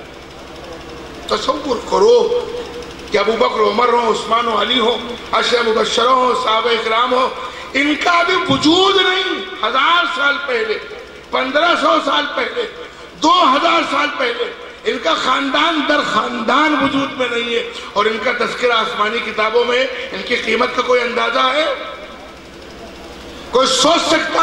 تصور کرو کہ ابو بکر عمر ہوں، عثمان و علی ہوں، عشرہ مبشرہ ہوں، صحابہ اکرام ہوں، ان کا ابھی وجود نہیں، 1000 سال پہلے، 1500 سال پہلے، 2000 سال پہلے ان کا خاندان در خاندان وجود میں نہیں ہے، اور ان کا تذکرہ آسمانی کتابوں میں، ان کی قیمت کا کوئی اندازہ ہے؟ کوئی سوچ سکتا؟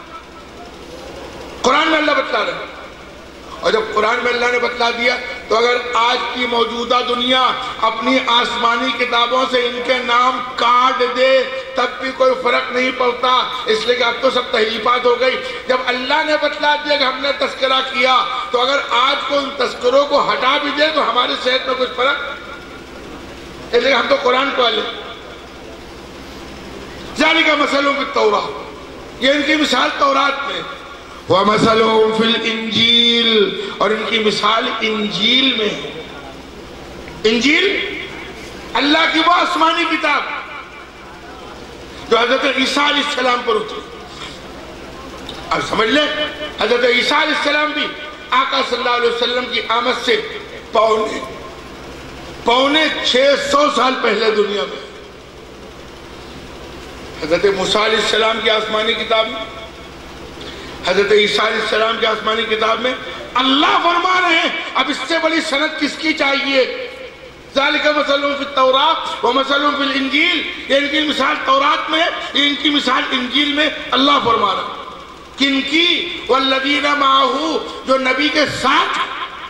قرآن میں اللہ بتلا رہا ہے، اور جب قرآن میں اللہ نے بتلا دیا تو اگر آج کی موجودہ دنیا اپنی آسمانی کتابوں سے ان کے نام کاٹ دے تب بھی کوئی فرق نہیں پڑتا، اس لیے کہ اب تو سب تحریفات ہو گئی۔ جب اللہ نے بتلا دیا کہ ہم نے تذکرہ کیا تو اگر آج کو ان تذکروں کو ہٹا بھی دے تو ہماری صحت میں کچھ فرق، اس لیے ہم تو قرآن کو لیں۔ ذالک مثلہم فی التوراۃ، یہ ان کی مثال تورات میں، وَمَثَلُهُمْ فِي الْإِنجِيلِ، اور ان کی مثال انجیل میں ہے۔ انجیل اللہ کی وہ آسمانی کتاب جو حضرت عیسیٰ علیہ السلام پر اتری۔ اب سمجھ لیں، حضرت عیسیٰ علیہ السلام بھی آقا صلی اللہ علیہ وسلم کی آمد سے پونے 600 سال پہلے دنیا میں۔ حضرت موسیٰ علیہ السلام کی آسمانی کتاب میں، حضرت عیسیٰ علیہ السلام کی آسمانی کتاب میں اللہ فرما رہے ہیں اب اس سے بڑی سند کس کی چاہیے؟ ذالک مثلہم فی التوراۃ ومثلہم فی الانجیل، یہ ان کی مثال تورات میں ہے، یہ ان کی مثال انجیل میں۔ اللہ فرما رہا ہے کن کی؟ والذین معہ، جو نبی کے ساتھ۔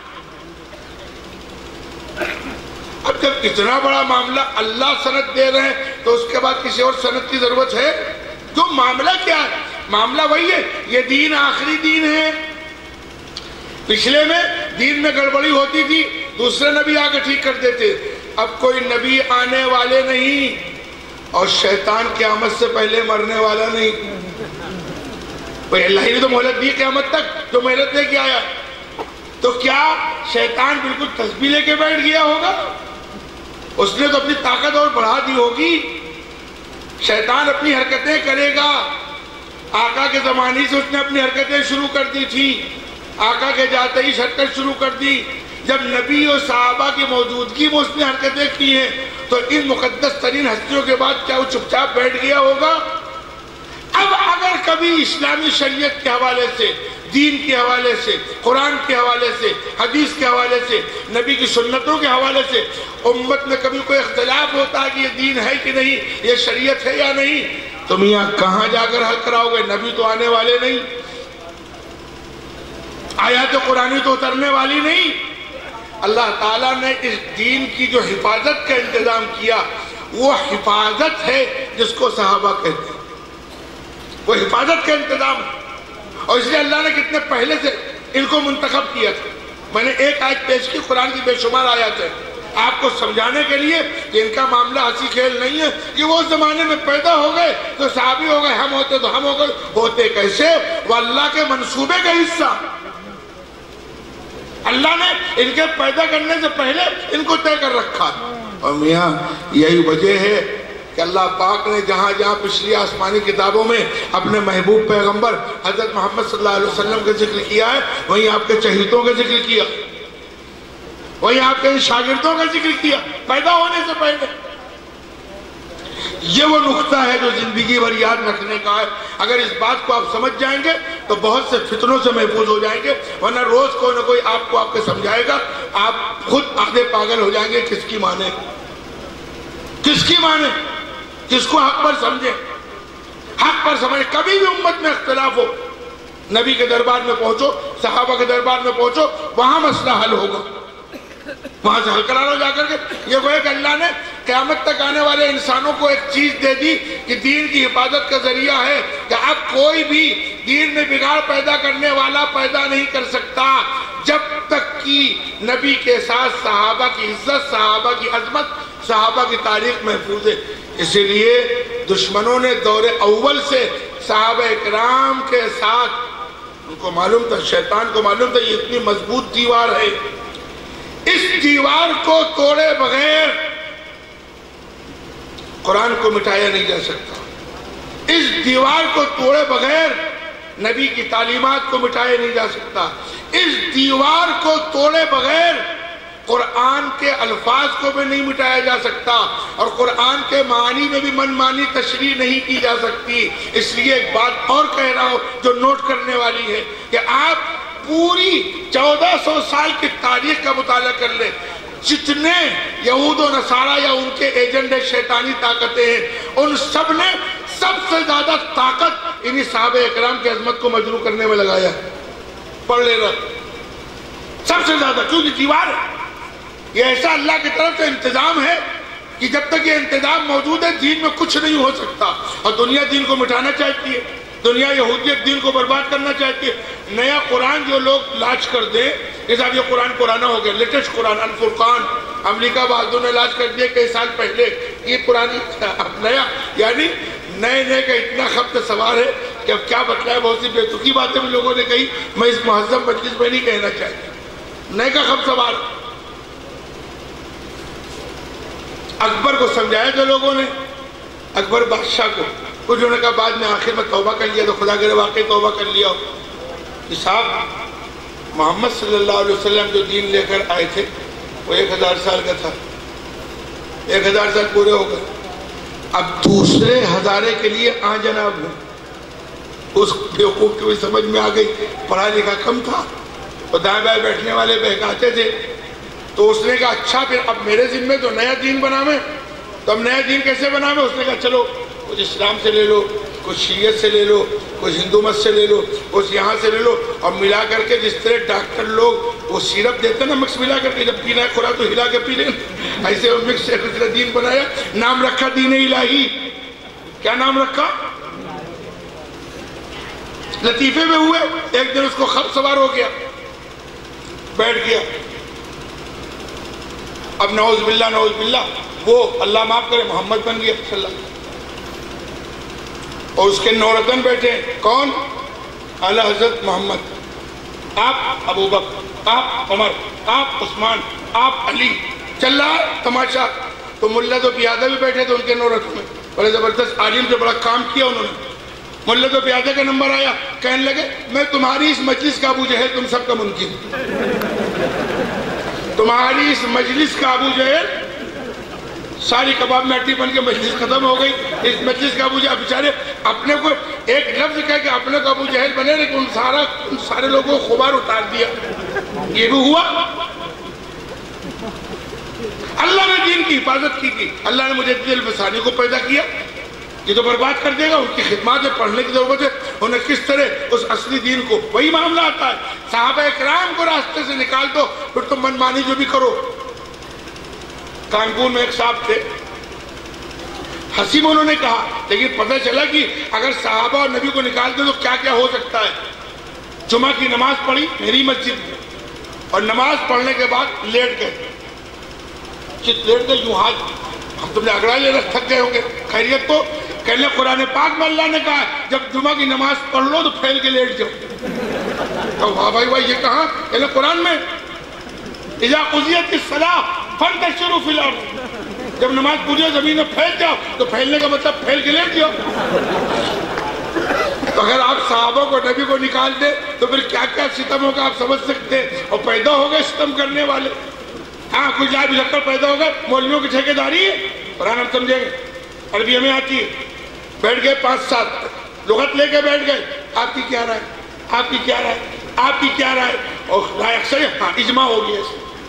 اب جب اتنا بڑا معاملہ اللہ سند دے رہے ہیں تو اس کے بعد کسی اور سند کی ضرورت ہے؟ جو معاملہ کیا ہے؟ معاملہ وہی ہے، یہ دین آخری دین ہے۔ پچھلے میں دین میں گڑبڑی ہوتی تھی دوسرے نبی آ کے ٹھیک کر دیتے. اب کوئی نبی آنے والے نہیں اور شیطان قیامت سے پہلے مرنے والا نہیں. بھئی اللہ ہی نے تو مہلت دی قیامت تک جو مہلت لے کے آیا. تو کیا شیطان بالکل تسبیح لے کے بیٹھ گیا ہوگا؟ اس نے تو اپنی طاقت اور بڑھا دی ہوگی. شیطان اپنی حرکتیں کرے گا. آقا کے زمانے سے اس نے اپنی حرکتیں شروع کر دی تھی. آقا کے جاتے ہی حرکت شروع کر دی. جب نبی اور صحابہ کی موجودگی میں اس نے حرکتیں کی ہیں تو ان مقدس ترین ہستیوں کے بعد کیا وہ چپ چاپ بیٹھ گیا ہوگا؟ اب اگر کبھی اسلامی شریعت کے حوالے سے، دین کے حوالے سے، قرآن کے حوالے سے، حدیث کے حوالے سے، نبی کی سنتوں کے حوالے سے امت میں کبھی کوئی اختلاف ہوتا ہے کہ یہ دین ہے کہ نہیں، یہ شریعت ہے یا نہیں، تو میاں کہاں جا کر حل کراؤ گے؟ نبی تو آنے والے نہیں، آیات قرآنی تو اترنے والی نہیں. اللہ تعالیٰ نے اس دین کی جو حفاظت کا انتظام کیا وہ حفاظت ہے جس کو صحابہ کہتے ہیں. وہ حفاظت کا انتظام ہے اور اس لیے اللہ نے کتنے پہلے سے ان کو منتخب کیا تھا. میں نے ایک آیت پیش کی، قرآن کی بے شمار آیات ہیں آپ کو سمجھانے کے لیے کہ ان کا معاملہ ہنسی کھیل نہیں ہے کہ وہ اس زمانے میں پیدا ہو گئے تو صحابی ہو گئے، ہم ہوتے تو ہم ہو گئے. ہوتے کیسے؟ وہ اللہ کے منصوبے کا حصہ. اللہ نے ان کے پیدا کرنے سے پہلے ان کو طے کر رکھا. اور میاں یہی وجہ ہے کہ اللہ پاک نے جہاں جہاں پچھلی آسمانی کتابوں میں اپنے محبوب پیغمبر حضرت محمد صلی اللہ علیہ وسلم کا ذکر کیا ہے وہیں آپ کے چہیتوں کا ذکر کیا، وہیں آپ کے شاگردوں کا ذکر کیا پیدا ہونے سے پہلے. یہ وہ نقطہ ہے جو زندگی بھر یاد رکھنے کا ہے. اگر اس بات کو آپ سمجھ جائیں گے تو بہت سے فتنوں سے محفوظ ہو جائیں گے، ورنہ روز کوئی نہ کوئی آپ کو سمجھائے گا، آپ خود آدھے پاگل ہو جائیں گے. کس کی مانے، کس کی مانے، کس کو حق پر سمجھیں، حق پر سمجھیں. کبھی بھی امت میں اختلاف ہو نبی کے دربار میں پہنچو، صحابہ کے دربار میں پہنچو، وہاں مسئلہ حل ہوگا، وہاں سے حل کرا لو جا کر کے. یہ وہ ہے کہ اللہ نے قیامت تک آنے والے انسانوں کو ایک چیز دے دی کہ دین کی حفاظت کا ذریعہ ہے کہ اب کوئی بھی دین میں بگاڑ پیدا کرنے والا پیدا نہیں کر سکتا جب تک کہ نبی کے ساتھ صحابہ کی عزت، صحابہ کی عظمت، صحابہ کی تاریخ محفوظ ہے. اسی لیے دشمنوں نے دور اول سے صحابہ اکرام کے ساتھ، ان کو معلوم تھا، شیطان کو معلوم تھا یہ اتنی مضبوط دیوار ہے، اس دیوار کو توڑے بغیر قرآن کو مٹایا نہیں جا سکتا. اس دیوار کو توڑے بغیر نبی کی تعلیمات کو مٹایا نہیں جا سکتا. اس دیوار کو توڑے بغیر قرآن کے الفاظ کو بھی نہیں مٹایا جا سکتا اور قرآن کے معانی میں بھی من مانی تشریح نہیں کی جا سکتی. اس لیے ایک بات اور کہہ رہا ہوں جو نوٹ کرنے والی ہے کہ آپ پوری 1400 سال کی تاریخ کا مطالعہ کر لیں. جتنے یہود و نصارہ یا ان کے ایجنٹ شیطانی طاقتیں ہیں ان سب نے سب سے زیادہ طاقت انہی صحابہ اکرام کی عظمت کو مجروح کرنے میں لگایا ہے. پڑھ لینا سب سے زیادہ، کیونکہ دیوار یہ ایسا اللہ کی طرف سے انتظام ہے کہ جب تک یہ انتظام موجود ہے دین میں کچھ نہیں ہو سکتا. اور دنیا دین کو مٹانا چاہتی ہے، دنیا یہودیت دین کو برباد کرنا چاہتی ہے. نیا قرآن جو لوگ لانچ کر دیں کہ صاحب یہ قرآن پرانا ہو گیا، لیٹسٹ قرآن الفرقان امریکہ بہادر نے لانچ کر دیا کئی سال پہلے، یہ قرآن نیا، یعنی نئے نئے کا اتنا خبت سوار ہے کہ اب کیا بتلائے. بہت سی بےتکی باتیں بھی لوگوں نے کہی، میں اس مہذب مجلس میں نہیں کہنا چاہتا. نئے کا خبت سوار. اکبر کو سمجھایا تھا لوگوں نے، اکبر بادشاہ کو، کچھ انہوں نے کہا بعد میں آخر میں توبہ کر لیا تو خدا کرے واقعی توبہ کر لیا ہو کہ صاحب محمد صلی اللہ علیہ وسلم جو دین لے کر آئے تھے وہ 1000 سال کا تھا، 1000 سال پورے ہو گئے، اب دوسرے ہزارے کے لیے جناب ہوں. اس بیوقوف کی بھی سمجھ میں آ گئی، پڑھا لکھا کم تھا اور دائیں بائیں بیٹھنے والے بہکاتے تھے. تو اس نے کہا اچھا پھر اب میرے ذمے تو نیا دین بناویں، تو اب نیا دین کیسے بناویں؟ اس نے کہا چلو کچھ اسلام سے لے لو، کچھ شیعت سے لے لو، کچھ ہندو مت سے لے لو، کچھ یہاں سے لے لو، اور ملا کر کے جس طرح ڈاکٹر لوگ وہ سیرپ دیتے نا مکس ملا کر کے، جب پینا ہے خوراک تو ہلا کے پی لیں، ایسے وہ مکس سے کچھ دین بنایا. نام رکھا دین الہی. کیا نام رکھا؟ لطیفے میں ہوئے. ایک دن اس کو خبر سوار ہو گیا، بیٹھ گیا. اب نعوذ باللہ وہ اللہ معاف کرے محمد بن گیا صلی اللہ. اور اس کے نورتن بیٹھے کون؟ اعلیٰ حضرت محمد. آپ ابو بکر، آپ عمر، آپ عثمان، آپ علی. چل رہا ہے تماشا. تو ملا تو پیادہ بھی بیٹھے تھے ان کے نورتن میں. بڑے زبردست عالم سے بڑا کام کیا انہوں نے. ملا تو پیادہ کا نمبر آیا، کہنے لگے میں تمہاری اس مجلس کا ابو جہل تم سب کا منکر. تمہاری اس مجلس کا ابو جہل، ساری کباب میں ہڈی بن کے مجلس ختم ہو گئی. اس مجلس کا ابو جہل بیچارے اپنے کو ایک لفظ کہہ کہ اپنے کو ابو جہل بنے، لیکن ان سارے لوگوں کو غبار اتار دیا. یہ بھی ہوا. اللہ نے دین کی حفاظت کی تھی. اللہ نے مجھے دل فسانی کو پیدا کیا. یہ تو برباد کر دے گا. ان کی خدمات میں پڑھنے کی ضرورت ہے. انہیں کس طرح اس اصلی دین کو، وہی معاملہ آتا ہے. صحابہ اکرام کو راستے سے نکال دو پھر تم منمانی جو بھی کرو. کانپور میں ایک صاحب تھے، حسیب انہوں نے کہا، لیکن پتہ چلا کہ اگر صحابہ اور نبی کو نکال دے تو کیا کیا ہو سکتا ہے. جمعہ کی نماز پڑھی میری مسجد میں، اور نماز پڑھنے کے بعد لیٹ گئے. لیٹ گئے یوں ہاتھ، ہم تم نے اگڑا لے رکھ تھک گئے ہوں گے. خیریت تو کہنے قرآن پاک میں اللہ نے کہا جب جمعہ کی نماز پڑھ لو تو پھیل کے لیٹ جاؤ. واہ بھائی واہ، یہ کہاں؟ کہنے قرآن میں اذا قضیت الصلاۃ فانتشروا فی الارض. جب نماز پوری ہو زمین میں پھیل جاؤ. تو پھیلنے کا مطلب پھیل کے لیٹ جاؤ. تو اگر آپ صحابہ کو نبی کو نکال دے تو پھر کیا کیا ستم ہوگا آپ سمجھ سکتے ہیں. اور پیدا ہو گئے ستم کرنے والے. ہاں کچھ جائے بجھکر پیدا ہو گئے. مولویوں کی ٹھیکیداری ہے. قرآن ہم سمجھیں گے، عربی ہمیں آتی ہے. بیٹھ گئے 5-7 لغت لے کے بیٹھ گئے. آپ کی کیا رائے؟ آپ کی کیا رائے؟ آپ کی کیا رائے؟ اور رائے اکثر ہاں اجماع ہو گیا.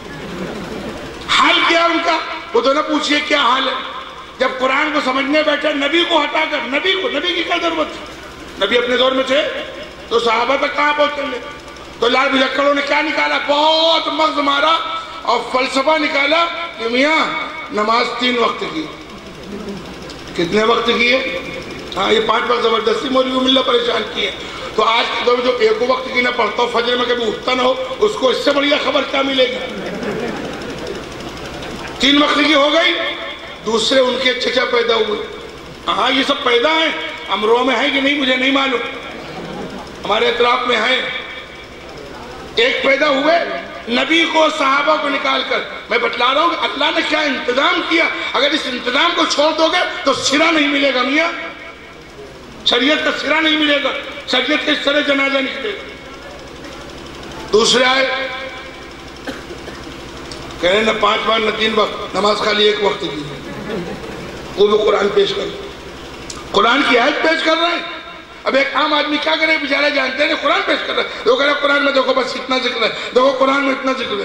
حال کیا ان کا؟ وہ تو نہ پوچھئے کیا حال ہے. جب قرآن کو سمجھنے بیٹھے نبی کو ہٹا کر، نبی کی کیا ضرورت تھی؟ نبی اپنے دور میں تھے تو صحابہ تک کہاں پہنچیں گے؟ تو لال بجکڑوں نے کیا نکالا؟ بہت مغز مارا اور فلسفہ نکالا کہ میاں نماز 3 وقت کی. کتنے وقت کی ہے؟ ہاں یہ 5 وقت زبردستی مولوی ملہ پریشان کی ہے. تو آج کے دور میں جو 1 وقت کی نہ پڑھتا ہو، فجر میں کبھی اٹھتا نہ ہو، اس کو اس سے بڑی خبر کیا ملے گی؟ 3 وقت کی ہو گئی. دوسرے ان کے چچا پیدا ہوئے. ہاں یہ سب پیدا ہیں. امروں میں ہے کہ نہیں مجھے نہیں معلوم، ہمارے اطراف میں ہیں. ایک پیدا ہوئے نبی کو صحابہ کو نکال کر. میں بتلا رہا ہوں کہ اللہ نے کیا انتظام کیا. اگر اس انتظام کو چھوڑ دو گے تو سرا نہیں ملے گا میاں. شریعت کا سرا نہیں ملے گا. شریعت کے اس طرح جنازہ نکلے گا. دوسرے آئے کہہ رہے نہ 5 بار نہ 3 وقت، نماز خالی 1 وقت کی. وہ بھی قرآن پیش کر، قرآن کی آیت پیش کر رہے ہیں. اب ایک عام آدمی کیا کرے؟ بیچارہ جانتے ہیں قرآن پیش کر رہے ہیں. وہ کہہ رہے قرآن میں دیکھو بس اتنا ذکر ہے، دیکھو قرآن میں اتنا ذکر ہے.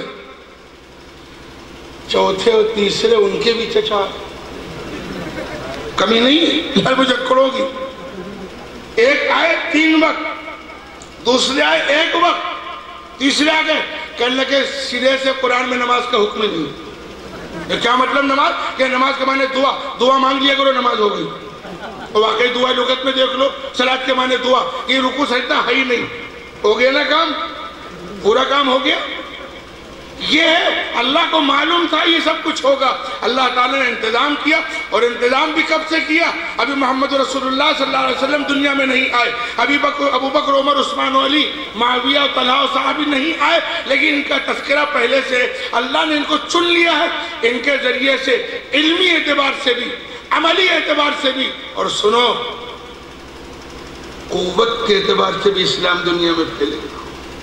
چوتھے اور تیسرے ان کے بھی چچا، کمی نہیں ہے بجکڑوں کی. ایک آئے 3 وقت، دوسرے آئے 1 وقت، تیسرے آگے کہنے لگے سرے سے قرآن میں نماز کا حکم نہیں. کیا مطلب نماز؟ کہ نماز کے معنی دعا مانگ لیا کرو نماز ہو گئی. اور واقعی دعا لغت میں دیکھ لو، صلاۃ کے معنی دعا. یہ رکوع سجدہ ہے ہی نہیں. ہو گیا نا کام، پورا کام ہو گیا. یہ ہے اللہ کو معلوم تھا یہ سب کچھ ہوگا. اللہ تعالیٰ نے انتظام کیا. اور انتظام بھی کب سے کیا؟ ابھی محمد رسول اللہ صلی اللہ علیہ وسلم دنیا میں نہیں آئے. ابو بکر، عمر، عثمان و علی، معاویہ و طلحہ و صحابی نہیں آئے، لیکن ان کا تذکرہ پہلے سے. اللہ نے ان کو چن لیا ہے ان کے ذریعے سے، علمی اعتبار سے بھی، عملی اعتبار سے بھی، اور سنو قوت کے اعتبار سے بھی اسلام دنیا میں پھیلے گا.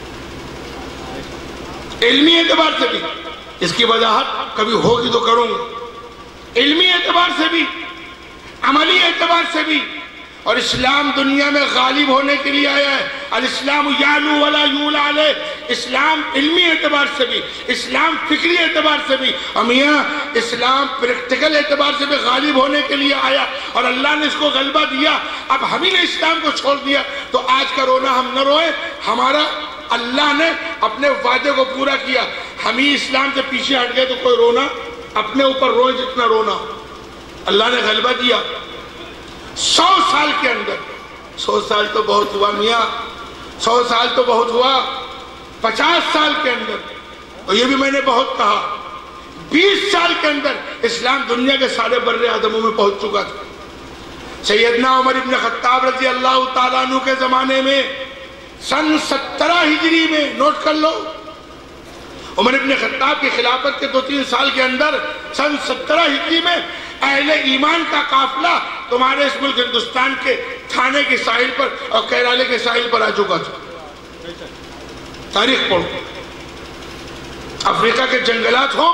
علمی اعتبار سے بھی اس کی وضاحت کبھی ہوگی تو کروں گا. علمی اعتبار سے بھی، عملی اعتبار سے بھی. اور اسلام دنیا میں غالب ہونے کے لیے آیا ہے. الاسلام یعلو ولا یولا علیہ. اسلام علمی اعتبار سے بھی، اسلام فکری اعتبار سے بھی، اور میاں اسلام پریکٹیکل اعتبار سے بھی غالب ہونے کے لیے آیا. اور اللہ نے اس کو غلبہ دیا. اب ہم ہی نے اسلام کو چھوڑ دیا تو آج کا رونا ہم نہ روئیں. ہمارا اللہ نے اپنے وعدے کو پورا کیا. ہم ہی اسلام سے پیچھے ہٹ گئے تو کوئی رونا، اپنے اوپر روئے جتنا رونا. اللہ نے غلبہ دیا 100 سال کے اندر. 100 سال تو بہت ہوا میاں، 100 سال تو بہت ہوا. 50 سال کے اندر اور یہ بھی میں نے بہت کہا، 20 سال کے اندر اسلام دنیا کے سارے بر اعظموں میں پہنچ چکا تھا۔ سیدنا عمر ابن خطاب رضی اللہ تعالیٰ عنہ کے زمانے میں سن 17 ہجری میں، نوٹ کر لو، عمر ابن خطاب کی خلافت کے 2-3 سال کے اندر سن 17 ہجری میں اہل ایمان کا قافلہ تمہارے اس ملک ہندوستان کے تھانے کے ساحل پر اور کیرالے کے ساحل پر آ چکا تھا۔ تاریخ پڑھو، افریقہ کے جنگلات ہو،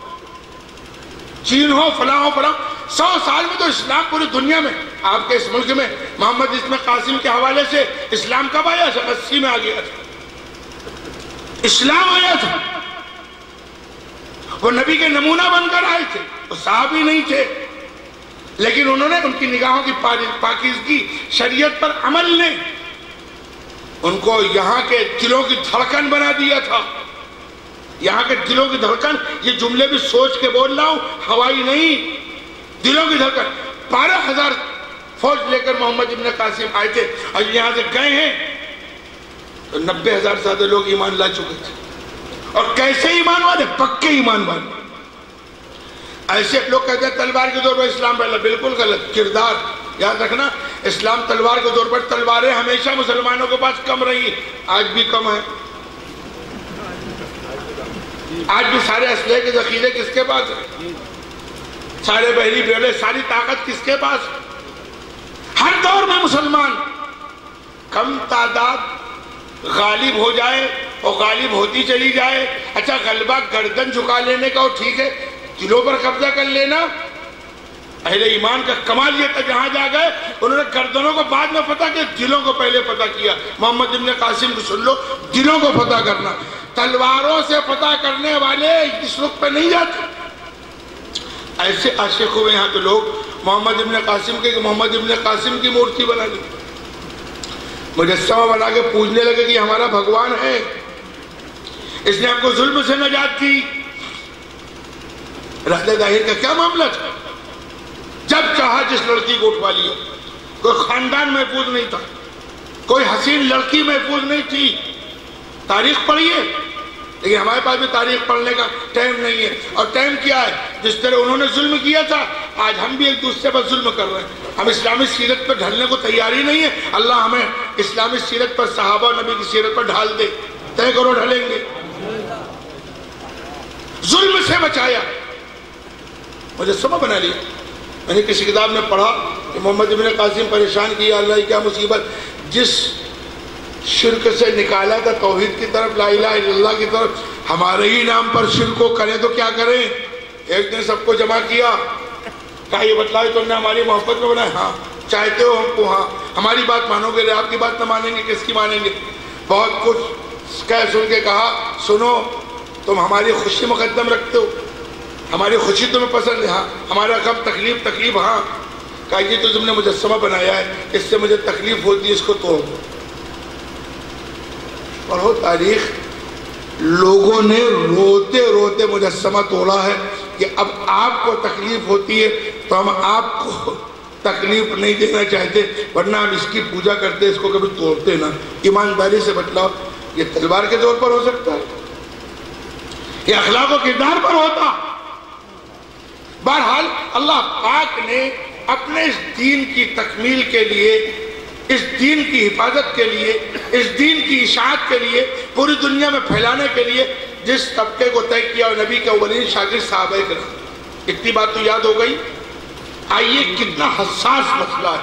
چین ہو، فلاں ہو، فلاں، 100 سال میں تو اسلام پوری دنیا میں، آپ کے اس ملک میں محمد اسم قاسم کے حوالے سے اسلام کب آیا تھا؟ 80 میں آ گیا تھا، اسلام آیا تھا۔ وہ نبی کے نمونہ بن کر آئے تھے، وہ صحابی نہیں تھے، لیکن انہوں نے ان کی نگاہوں کی پاکیزگی شریعت پر عمل نے ان کو یہاں کے دلوں کی دھڑکن بنا دیا تھا۔ یہاں کے دلوں کی دھڑکن، یہ جملے بھی سوچ کے بول رہا ہوں، ہوائی نہیں، دلوں کی دھڑکن۔ 12,000 فوج لے کر محمد ابن قاسم آئے تھے، اور یہاں سے گئے ہیں تو 90,000 سے زیادہ لوگ ایمان لا چکے تھے۔ اور کیسے ایمان والے؟ پکے ایمان والے۔ ایسے لوگ کہتے ہیں تلوار کے دور پر اسلام پہلا، بالکل غلط کردار۔ یاد رکھنا، اسلام تلوار کے دور پر، تلواریں ہمیشہ مسلمانوں کے پاس کم رہی، آج بھی کم ہے۔ آج بھی سارے اسلحے کے ذخیرے کس کے پاس ہیں؟ سارے بحری بیڑے، ساری طاقت کس کے پاس؟ ہر دور میں مسلمان کم تعداد غالب ہو جائے اور غالب ہوتی چلی جائے۔ اچھا، غلبہ گردن جھکا لینے کا وہ ٹھیک ہے، دلوں پر قبضہ کر لینا اہل ایمان کا کمال یہ تھا۔ جہاں جا گئے انہوں نے گردنوں کو بعد میں فتح کیا، دلوں کو پہلے فتح کیا۔ محمد ابن قاسم کو سن لو، دلوں کو فتح کرنا۔ تلواروں سے فتح کرنے والے اس رخ پہ نہیں جاتے۔ ایسے عاشق ہوئے یہاں کے لوگ محمد ابن قاسم کے، کہ محمد ابن قاسم کی مورتی بنا لی، مجسمہ بنا کے پوجنے لگے کہ یہ ہمارا بھگوان ہے، اس نے ہم کو ظلم سے نجات دی۔ راجہ ظاہر کا کیا معاملہ تھا؟ جب چاہا جس لڑکی کو اٹھوا لیا، کوئی خاندان محفوظ نہیں تھا، کوئی حسین لڑکی محفوظ نہیں تھی۔ تاریخ پڑھیے، لیکن ہمارے پاس بھی تاریخ پڑھنے کا ٹائم نہیں ہے۔ اور ٹائم کیا ہے؟ جس طرح انہوں نے ظلم کیا تھا، آج ہم بھی ایک دوسرے پر ظلم کر رہے ہیں۔ ہم اسلامی سیرت پر ڈھلنے کو تیار ہی نہیں ہے۔ اللہ ہمیں اسلامی سیرت پر، صحابہ نبی کی سیرت پر ڈھال دے، طے کرو ڈھلیں گے۔ ظلم سے بچایا، مجسمہ بنا لیا۔ میں نے کسی کتاب میں پڑھا کہ محمد ابن قاسم پریشان کیا، اللہ کی کیا مصیبت، جس شرک سے نکالا تھا توحید کی طرف، لا الہ الا اللہ کی طرف، ہمارے ہی نام پر شرک کو کریں تو کیا کریں؟ ایک دن سب کو جمع کیا، کہا یہ بتلاؤ تم نے ہماری محبت میں بنایا؟ ہاں۔ چاہتے ہو ہم کو؟ ہاں۔ ہماری بات مانو گے؟ آپ کی بات نہ مانیں گے، کس کی مانیں گے؟ بہت کچھ کہہ سن کے کہا سنو، تم ہماری خوشی مقدم رکھتے ہو، ہماری خوشی تمہیں پسند ہے؟ ہاں۔ ہمارا غم تکلیف ہاں۔ کہا یہ تو تم نے مجسمہ بنایا ہے، اس سے مجھے تکلیف ہوتی ہے، اس کو توڑ دو۔ پڑھو تاریخ، لوگوں نے روتے روتے مجسمہ توڑا ہے کہ اب آپ کو تکلیف ہوتی ہے تو ہم آپ کو تکلیف نہیں دینا چاہتے، ورنہ ہم اس کی پوجا کرتے، اس کو کبھی توڑتے نہ۔ ایمانداری سے بتلاؤ، یہ تلوار کے طور پر ہو سکتا ہے؟ یہ اخلاق و کردار پر ہوتا؟ بہرحال اللہ پاک نے اپنے اس دین کی تکمیل کے لیے، اس دین کی حفاظت کے لیے، اس دین کی اشاعت کے لیے، پوری دنیا میں پھیلانے کے لیے جس طبقے کو طے کیا، نبی کے اولین شاگرد صحابہ کرام۔ اتنی بات تو یاد ہو گئی۔ آئیے کتنا حساس مسئلہ ہے،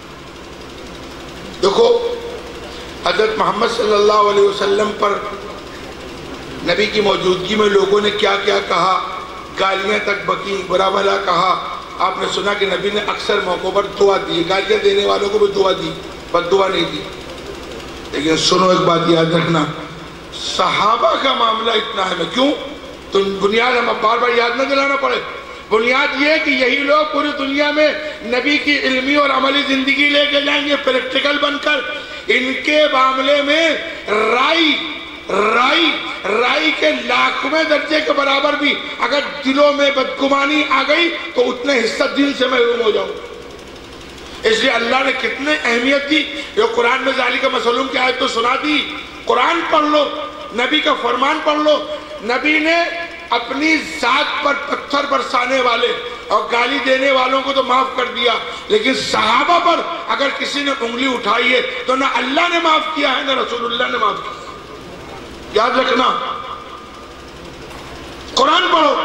دیکھو حضرت محمد صلی اللہ علیہ وسلم پر نبی کی موجودگی میں لوگوں نے کیا کیا کہا، گالیاں تک بکی، برا بھلا کہا۔ آپ نے سنا کہ نبی نے اکثر موقعوں پر دعا دی، گالیاں دینے والوں کو بھی دعا دی، بد دعا نہیں دی۔ لیکن سنو ایک بات یاد رکھنا، صحابہ کا معاملہ اتنا اہم ہے۔ کیوں؟ تو بنیاد ہم بار بار یاد نہ دلانا پڑے۔ بنیاد یہ ہے کہ یہی لوگ پوری دنیا میں نبی کی علمی اور عملی زندگی لے کے جائیں گے، پریکٹیکل بن کر۔ ان کے معاملے میں رائی کے لاکھویں درجے کے برابر بھی اگر دلوں میں بدگمانی آ گئی تو اتنے حصہ دل سے محروم ہو جاؤ۔ اس لیے اللہ نے کتنے اہمیت دی، جو قرآن میں ذالک مثلہم کی آیت تو سنا دی۔ قرآن پڑھ لو، نبی کا فرمان پڑھ لو، نبی نے اپنی ذات پر پتھر برسانے والے اور گالی دینے والوں کو تو معاف کر دیا، لیکن صحابہ پر اگر کسی نے انگلی اٹھائی ہے تو نہ اللہ نے معاف کیا ہے نہ رسول اللہ نے معاف کیا۔ یاد رکھنا، قرآن پڑھو۔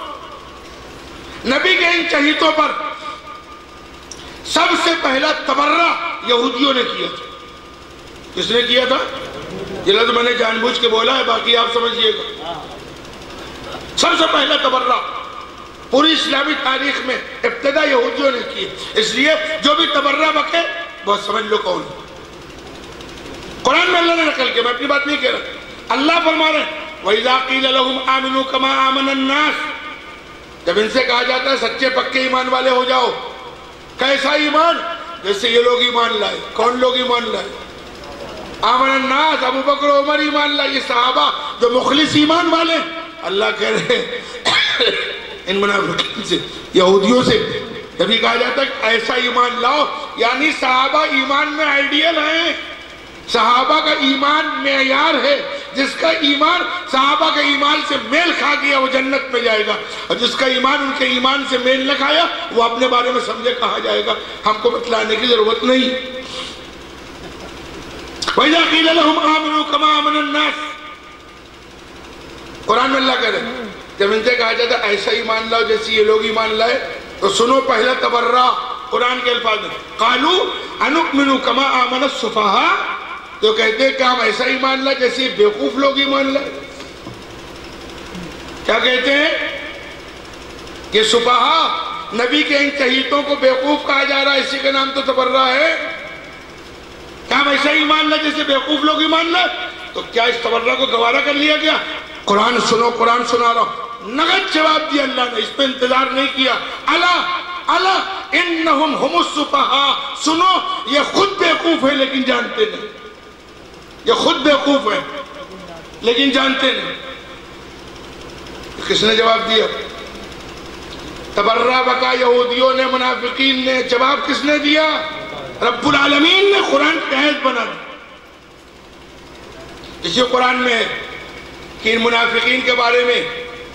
نبی کے ان چہیتوں پر سب سے پہلا تبرہ یہودیوں نے کیا تھا۔ کس نے کیا تھا؟ یہ لفظ میں نے جان بوجھ کے بولا ہے، باقی آپ سمجھئے گا۔ سب سے پہلا تبرہ پوری اسلامی تاریخ میں ابتدا یہودیوں نے کی، اس لیے جو بھی تبرہ بکے بہت سمجھ لو کون۔ قرآن میں اللہ نے نقل کیا، میں اپنی بات نہیں کہہ رہا، اللہ فرما رہے ہیں وَإِذَا قِيلَ لَهُمْ آمِنُوا كَمَا آمَنَ النَّاسِ، جب ان سے کہا جاتا ہے سچے پکے ایمان والے ہو جاؤ، کیسا ایمان؟ جیسے یہ لوگ ایمان لائے۔ کون لوگ ایمان لائے؟ آمن الناس، ابو بکر و عمر ایمان لائے، یہ صحابہ جو مخلص ایمان والے۔ اللہ کہہ رہے ہیں ان منافقین سے، یہودیوں سے جب یہ کہا جاتا ہے کہ ایسا ایمان لاؤ، یعنی صحابہ ایمان میں آئیڈیل ہیں، صحابہ کا ایمان معیار ہے، جس کا ایمان صحابہ کے ایمان سے میل کھا گیا وہ جنت میں جائے گا، اور جس کا ایمان ان کے ایمان سے میل نہ کھایا وہ اپنے بارے میں سمجھے کہا جائے گا، ہم کو بتلانے کی ضرورت نہیں۔ وَإِذَا قِيلَ لَهُمْ آمِنُوا كَمَا آمَنَ النَّاسِ، قرآن میں اللہ کہہ رہے ہیں جب ان سے کہا جاتا ہے ایسا ایمان لاؤ جیسے یہ لوگ ایمان لائے، تو سنو پہلا تبرہ قرآن کے الفاظ میں، قَالُوا أَنُؤْمِنُوا كَمَا آمَنَ السُّفَهَاءُ، تو کہتے ہیں کہ ہم ایسا ایمان لائے جیسے بیوقوف لوگ ایمان لائے۔ کیا کہتے ہیں؟ یہ سفہاء، نبی کے ان چہیتوں کو بیوقوف کہا جا رہا ہے، اسی کا نام تو تبرہ ہے۔ کیا ہم ایسا ایمان لائے جیسے بیوقوف لوگ ایمان لائے؟ تو کیا اس تبرہ کو گوارا کر لیا گیا؟ قرآن سنو، قرآن سنا رہا ہوں، نغد جواب دیا اللہ نے، اس پہ انتظار نہیں کیا۔ الا انہم ہم السفہاء، سنو یہ خود بیوقوف ہے لیکن جانتے نہیں، یہ خود بیوقوف ہے لیکن جانتے نہیں۔ کس نے جواب دیا؟ تبرہ بکا یہودیوں نے، منافقین نے۔ جواب کس نے دیا؟ رب العالمین نے قرآن کی آیت بنا دی۔ اسی قرآن میں ہے کہ ان منافقین کے بارے میں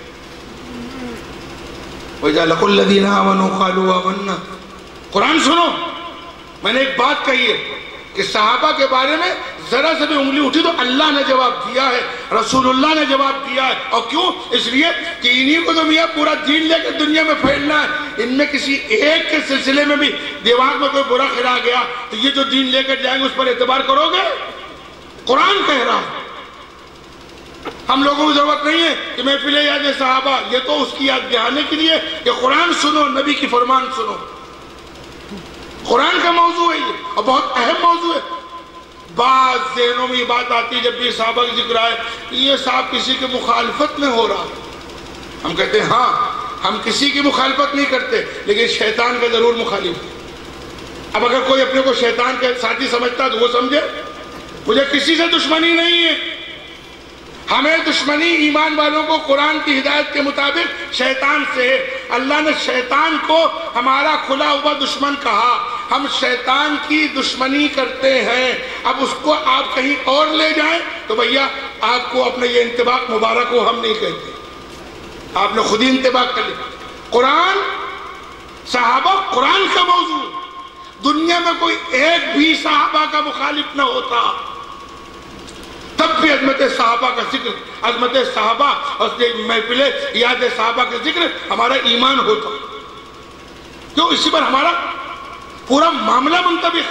وَإِذَا لَقُوا الَّذِينَ آمَنُوا قَالُوا آمَنَّا، قرآن سنو، میں نے ایک بات کہی ہے کہ صحابہ کے بارے میں ذرا سے بھی انگلی اٹھی تو اللہ نے جواب دیا ہے، رسول اللہ نے جواب دیا ہے۔ اور کیوں؟ اس لیے کہ انہی کو تو میاں پورا دین لے کے دنیا میں پھیلنا ہے، ان میں کسی ایک کے سلسلے میں بھی دماغ میں کوئی برا خیال آ گیا تو یہ جو دین لے کر جائیں گے اس پر اعتبار کرو گے؟ قرآن کہہ رہا ہے۔ ہم لوگوں کو ضرورت نہیں ہے کہ محفل یاد صحابہ، یہ تو اس کی یاد دہانے کے لیے کہ قرآن سنو، نبی کی فرمان سنو۔ قرآن کا موضوع ہے یہ، اور بہت اہم موضوع ہے۔ بعض ذہنوں میں یہ بات آتی ہے جب بھی صحابہ کا ذکر آئے کہ یہ صاحب کسی کے مخالفت میں ہو رہا ہے۔ ہم کہتے ہیں ہاں، ہم کسی کی مخالفت نہیں کرتے، لیکن شیطان کا ضرور مخالف ہے۔ اب اگر کوئی اپنے کو شیطان کے ساتھی سمجھتا تو وہ سمجھے مجھے کسی سے دشمنی نہیں ہے۔ ہمیں دشمنی ایمان والوں کو قرآن کی ہدایت کے مطابق شیطان سے ہے۔ اللہ نے شیطان کو ہمارا کھلا ہوا دشمن کہا، ہم شیطان کی دشمنی کرتے ہیں۔ اب اس کو آپ کہیں اور لے جائیں تو بھیا آپ کو اپنے یہ انتباق مبارک ہو، ہم نہیں کہتے، آپ نے خود ہی انتباق کر لیا۔ قرآن، صحابہ قرآن کا موضوع، دنیا میں کوئی ایک بھی صحابہ کا مخالف نہ ہوتا تب بھی عظمت صحابہ کا ذکر، عظمت صحابہ اور محفل یاد صحابہ کا ذکر ہمارا ایمان ہوتا، کیوں؟ اسی پر ہمارا پورا معاملہ منطبق۔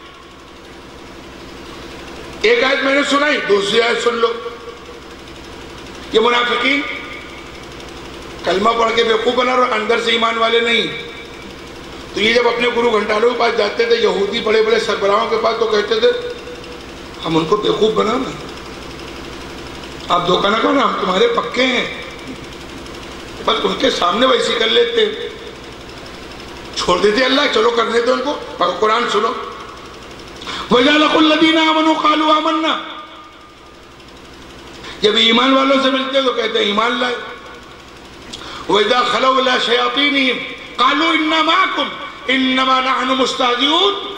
ایک آیت میں نے سنائی، دوسری آیت سن لو۔ یہ منافقین کلمہ پڑھ کے بیوقوف بنا رہے، اندر سے ایمان والے نہیں۔ تو یہ جب اپنے گرو گھنٹالوں کے پاس جاتے تھے، یہودی بڑے بڑے سربراہوں کے پاس، تو کہتے تھے ہم ان کو بیوقوف بنانا، آپ دھوکہ نہ کرنا، ہم تمہارے پکے ہیں۔ بس ان کے سامنے ویسی کر لیتے، چھوڑ دیتے اللہ، چلو کرنے دو ان کو۔ پر قرآن سنو، وَإِذَا لَقُوا الَّذِينَ آمَنُوا قَالُوا آمَنَّا، جب ایمان والوں سے ملتے تو کہتے ہیں ایمان لائے۔ وَإِذَا خَلَوْا إِلَىٰ شَيَاطِينِهِمْ قَالُوا إِنَّا مَعَكُمْ إِنَّمَا نَحْنُ مُسْتَهْزِئُونَ،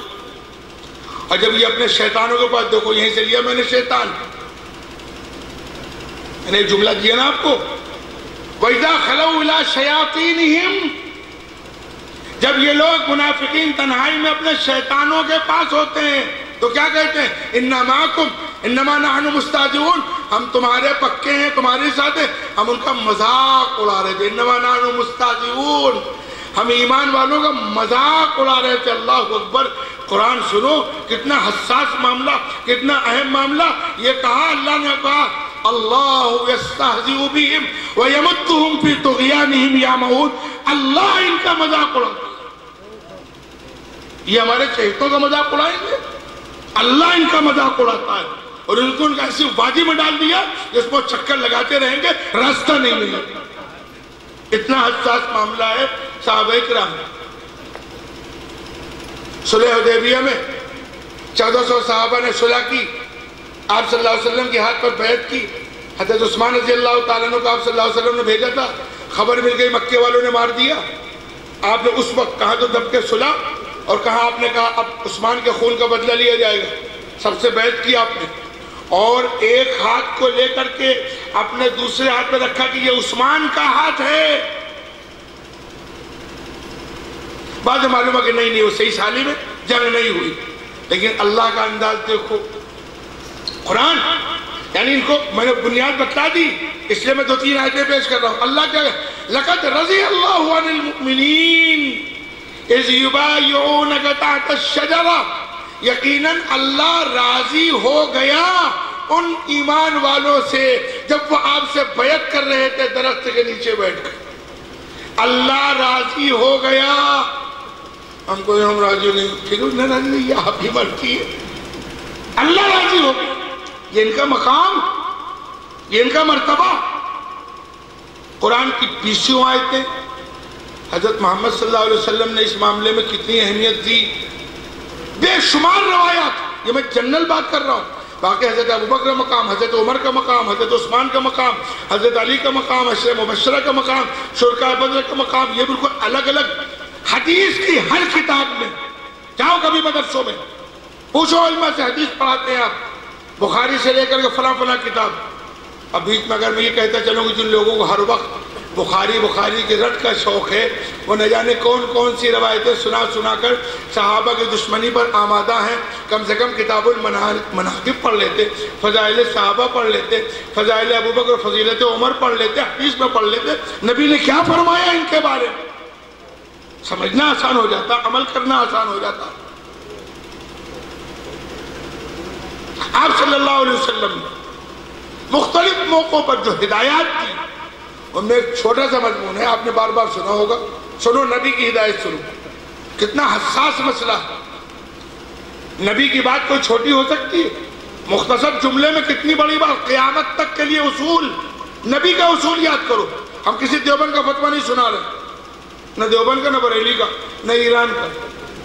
اور جب یہ اپنے شیطانوں کے پاس، دیکھو یہیں سے لیا میں نے شیطان، میں نے ایک جملہ دیا نا آپ کو، وَإِذَا خَلَوْا إِلَىٰ شَيَاطِينِهِمْ، جب یہ لوگ منافقین تنہائی میں اپنے شیطانوں کے پاس ہوتے ہیں تو کیا کہتے ہیں؟ اِنَّا مَعَكُمْ اِنَّمَا نَحْنُ مُسْتَهْزِئُونَ، ہم تمہارے پکے ہیں، تمہارے ساتھ ہیں، ہم ان کا مذاق اڑا رہے تھے۔ اِنَّمَا نَحْنُ مُسْتَهْزِئُونَ، ہم ایمان والوں کا مذاق اڑا رہے تھے۔ اللہ اکبر! قرآن سنو، کتنا حساس معاملہ، کتنا اہم معاملہ۔ یہ کہا اللہ نے، کہا اللہ یستہزئ بہم ویمدہم فی طغیانہم یعمہون، اللہ ان کا مذاق اڑاتا ہے۔ یہ ہمارے چہتوں کا مذاق اڑائیں گے؟ اللہ ان کا مذاق اڑاتا ہے، اور ان کو ایسی وادی میں ڈال دیا جس کو چکر لگاتے رہیں گے، راستہ نہیں ملے گا۔ اتنا حساس معاملہ ہے۔ صحابہ کرام صلح حدیبیہ میں 1400 صحابہ نے صلح کی، آپ صلی اللہ علیہ وسلم کے ہاتھ پر بیعت کی۔ حضرت عثمان رضی اللہ تعالیٰ عنہ کو آپ صلی اللہ علیہ وسلم نے بھیجا تھا، خبر مل گئی مکے والوں نے مار دیا۔ آپ نے اس وقت کہا تو دب کے صلح، اور کہا آپ نے کہا اب عثمان کے خون کا بدلہ لیا جائے گا۔ سب سے بیعت کی آپ نے، اور ایک ہاتھ کو لے کر کے اپنے دوسرے ہاتھ پہ رکھا کہ یہ عثمان کا ہاتھ ہے۔ بعد معلوم ہے کہ نہیں وہ صحیح سالی میں جنگ نہیں ہوئی، لیکن اللہ کا انداز دیکھو۔ قرآن یعنی ان کو میں نے بنیاد بتلا دی، اس لیے میں 2-3 آیتیں پیش کر رہا ہوں۔ اللہ کیا ہے؟ لَقَدْ رَضِيَ اللَّهُ عَنِ الْمُؤْمِنِينَ إِذْ يُبَايِعُونَكَ تَحْتَ الشَّجَرَةِ، یقیناً اللہ راضی ہو گیا ان ایمان والوں سے جب وہ آپ سے بیعت کر رہے تھے درخت کے نیچے بیٹھ کر۔ اللہ راضی ہو گیا۔ ہم کو ہم راضی نہیں، ٹھیک ہے نہ راضی نہیں، یہ آپ ہی مرتی ہے۔ اللہ راضی ہو گیا، یہ ان کا مقام، یہ ان کا مرتبہ۔ قرآن کی 20 آیتیں، حضرت محمد صلی اللہ علیہ وسلم نے اس معاملے میں کتنی اہمیت دی، بے شمار روایات۔ یہ میں جنرل بات کر رہا ہوں، باقی حضرت ابوبکر کا مقام، حضرت عمر کا مقام، حضرت عثمان کا مقام، حضرت علی کا مقام، عشرہ مبشرہ کا مقام، شرکاء بدر کا مقام، یہ بالکل الگ الگ۔ حدیث کی ہر کتاب میں جاؤ، کبھی مدرسوں میں پوچھو، علماء سے حدیث پڑھاتے ہیں آپ، بخاری سے لے کر کے فلاں فلاں کتاب۔ اب بیچ میں اگر میں یہ کہتا چلوں کہ جن لوگوں کو ہر وقت بخاری کے رٹ کا شوق ہے، وہ نہ جانے کون کون سی روایتیں سنا کر صحابہ کی دشمنی پر آمادہ ہیں، کم سے کم کتاب المناقب پڑھ لیتے، فضائل صحابہ پڑھ لیتے، فضائل ابوبکر فضیلت عمر پڑھ لیتے، حدیث میں پڑھ لیتے، نبی نے کیا فرمایا ان کے بارے میں، سمجھنا آسان ہو جاتا، عمل کرنا آسان ہو جاتا۔ آپ صلی اللہ علیہ وسلم نے مختلف موقعوں پر جو ہدایات دی، ان میں ایک چھوٹا سا مضمون ہے، آپ نے بار بار سنا ہوگا، سنو نبی کی ہدایت سنو۔ کتنا حساس مسئلہ ہے، نبی کی بات کوئی چھوٹی ہو سکتی ہے؟ مختصر جملے میں کتنی بڑی بات، قیامت تک کے لیے اصول، نبی کا اصول یاد کرو۔ ہم کسی دیوبند کا فتویٰ نہیں سنا رہے، نہ دیوبند کا، نہ بریلی کا، نہ ایران کا۔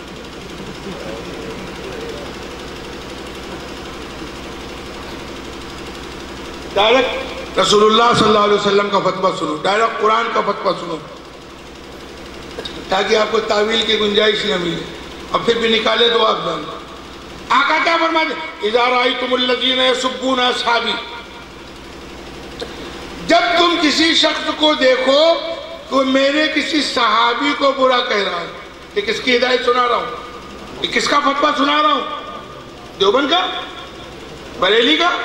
ڈائریکٹ رسول اللہ صلی اللہ علیہ وسلم کا فتویٰ سنو، ڈائریکٹ قرآن کا فتویٰ سنو، تاکہ آپ کو تعویل کی گنجائش نہ ملے، اور پھر بھی نکالے تو آپ جانو۔ آقا کیا فرماتے ہیں؟ اذا رأیتم الذین یسبون اصحابی، جب تم کسی شخص کو دیکھو تو میرے کسی صحابی کو برا کہہ رہا ہے، یہ کس کی ہدایت سنا رہا ہوں؟ یہ کس کا فتویٰ سنا رہا ہوں؟ دیوبند کا؟ بریلی کا؟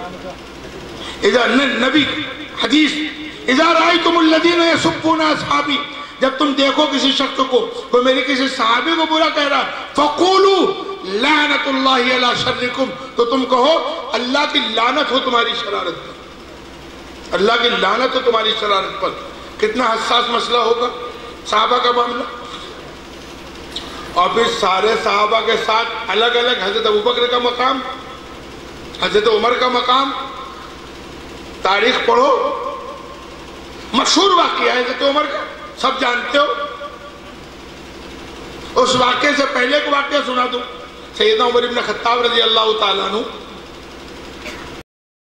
نبی حدیث، اذا رأیتم الذین یسبون اصحابی، جب تم دیکھو کسی شخص کو کوئی میرے کسی صحابی کو برا کہہ رہا ہے، فقولوا لعنت اللہ علی شرکم، تو تم کہو اللہ کی لعنت ہو تمہاری شرارت پر، اللہ کی لعنت ہو تمہاری شرارت پر۔ کتنا حساس مسئلہ ہوگا صحابہ کا معاملہ۔ اور پھر سارے صحابہ کے ساتھ الگ الگ حضرت ابوبکر کا مقام، حضرت عمر کا مقام، تاریخ پڑھو، مشہور واقعہ ہے حضرت عمر کا، سب جانتے ہو۔ اس واقعے سے پہلے کو واقعہ سنا دوں۔ سیدنا عمر بن خطاب رضی اللہ تعالیٰ عنہ